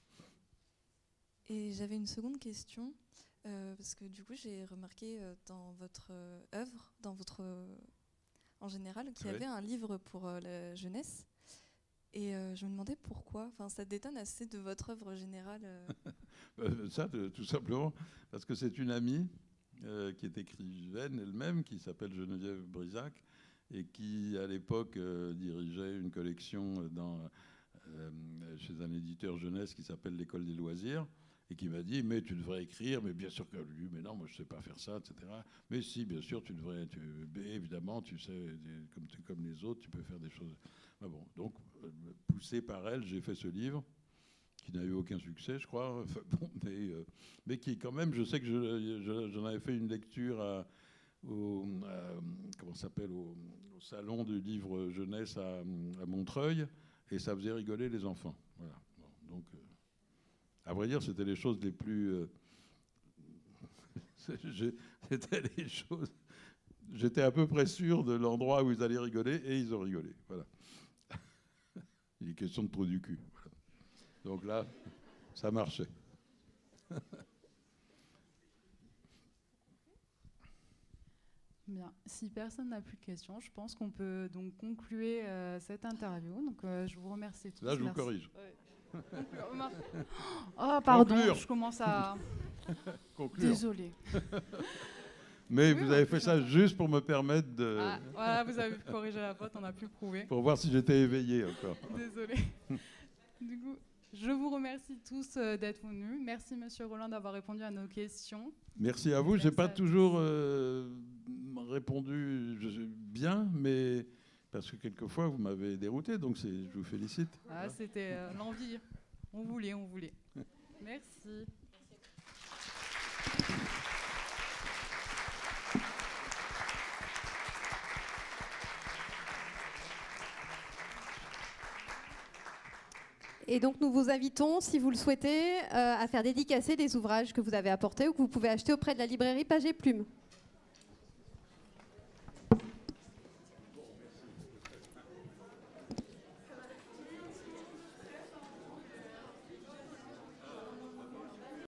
Et j'avais une seconde question, euh, parce que du coup, j'ai remarqué euh, dans votre euh, œuvre, dans votre, euh, en général, qu'il y Oui. avait un livre pour euh, la jeunesse. Et euh, je me demandais pourquoi. Enfin, ça détonne assez de votre œuvre générale. Euh. euh, ça, de, tout simplement, parce que c'est une amie euh, qui est écrivaine elle-même, qui s'appelle Geneviève Brisac, et qui, à l'époque, euh, dirigeait une collection dans, euh, chez un éditeur jeunesse qui s'appelle l'École des loisirs, et qui m'a dit, mais tu devrais écrire, mais bien sûr que lui, mais non, moi je ne sais pas faire ça, et cetera. Mais si, bien sûr, tu devrais, tu, évidemment, tu sais, comme, comme les autres, tu peux faire des choses. Ah bon, donc, poussé par elle, j'ai fait ce livre, qui n'a eu aucun succès, je crois, enfin, bon, mais, euh, mais qui, quand même, je sais que je, je, j'en avais fait une lecture à, au, à, comment ça s'appelle, au, au salon du livre jeunesse à, à Montreuil, et ça faisait rigoler les enfants. Voilà. Bon, donc, euh, à vrai dire, c'était les choses les plus... Euh, c'était les choses... J'étais à peu près sûr de l'endroit où ils allaient rigoler, et ils ont rigolé. Voilà. Il est question de trou du cul. Voilà. Donc là, ça marchait. Bien. Si personne n'a plus de questions, je pense qu'on peut donc conclure euh, cette interview. Donc, euh, je vous remercie tous. Là, je vous Merci. corrige. Ouais. Oh, pardon, Conclure. je commence à... Conclure. Désolée. Mais Oui, vous avez fait ça juste pour me permettre de... Ah, voilà, vous avez corrigé la faute, on a pu le prouver. Pour voir si j'étais éveillé encore. Désolée. Du coup, je vous remercie tous euh, d'être venus. Merci, Monsieur Roland, d'avoir répondu à nos questions. Merci à vous. Je n'ai pas toujours euh, répondu je, bien, mais parce que quelquefois, vous m'avez dérouté, donc je vous félicite. Ah, voilà. C'était euh, l'envie. On voulait, on voulait. Merci. Et donc nous vous invitons, si vous le souhaitez, euh, à faire dédicacer des ouvrages que vous avez apportés ou que vous pouvez acheter auprès de la librairie Page et Plume.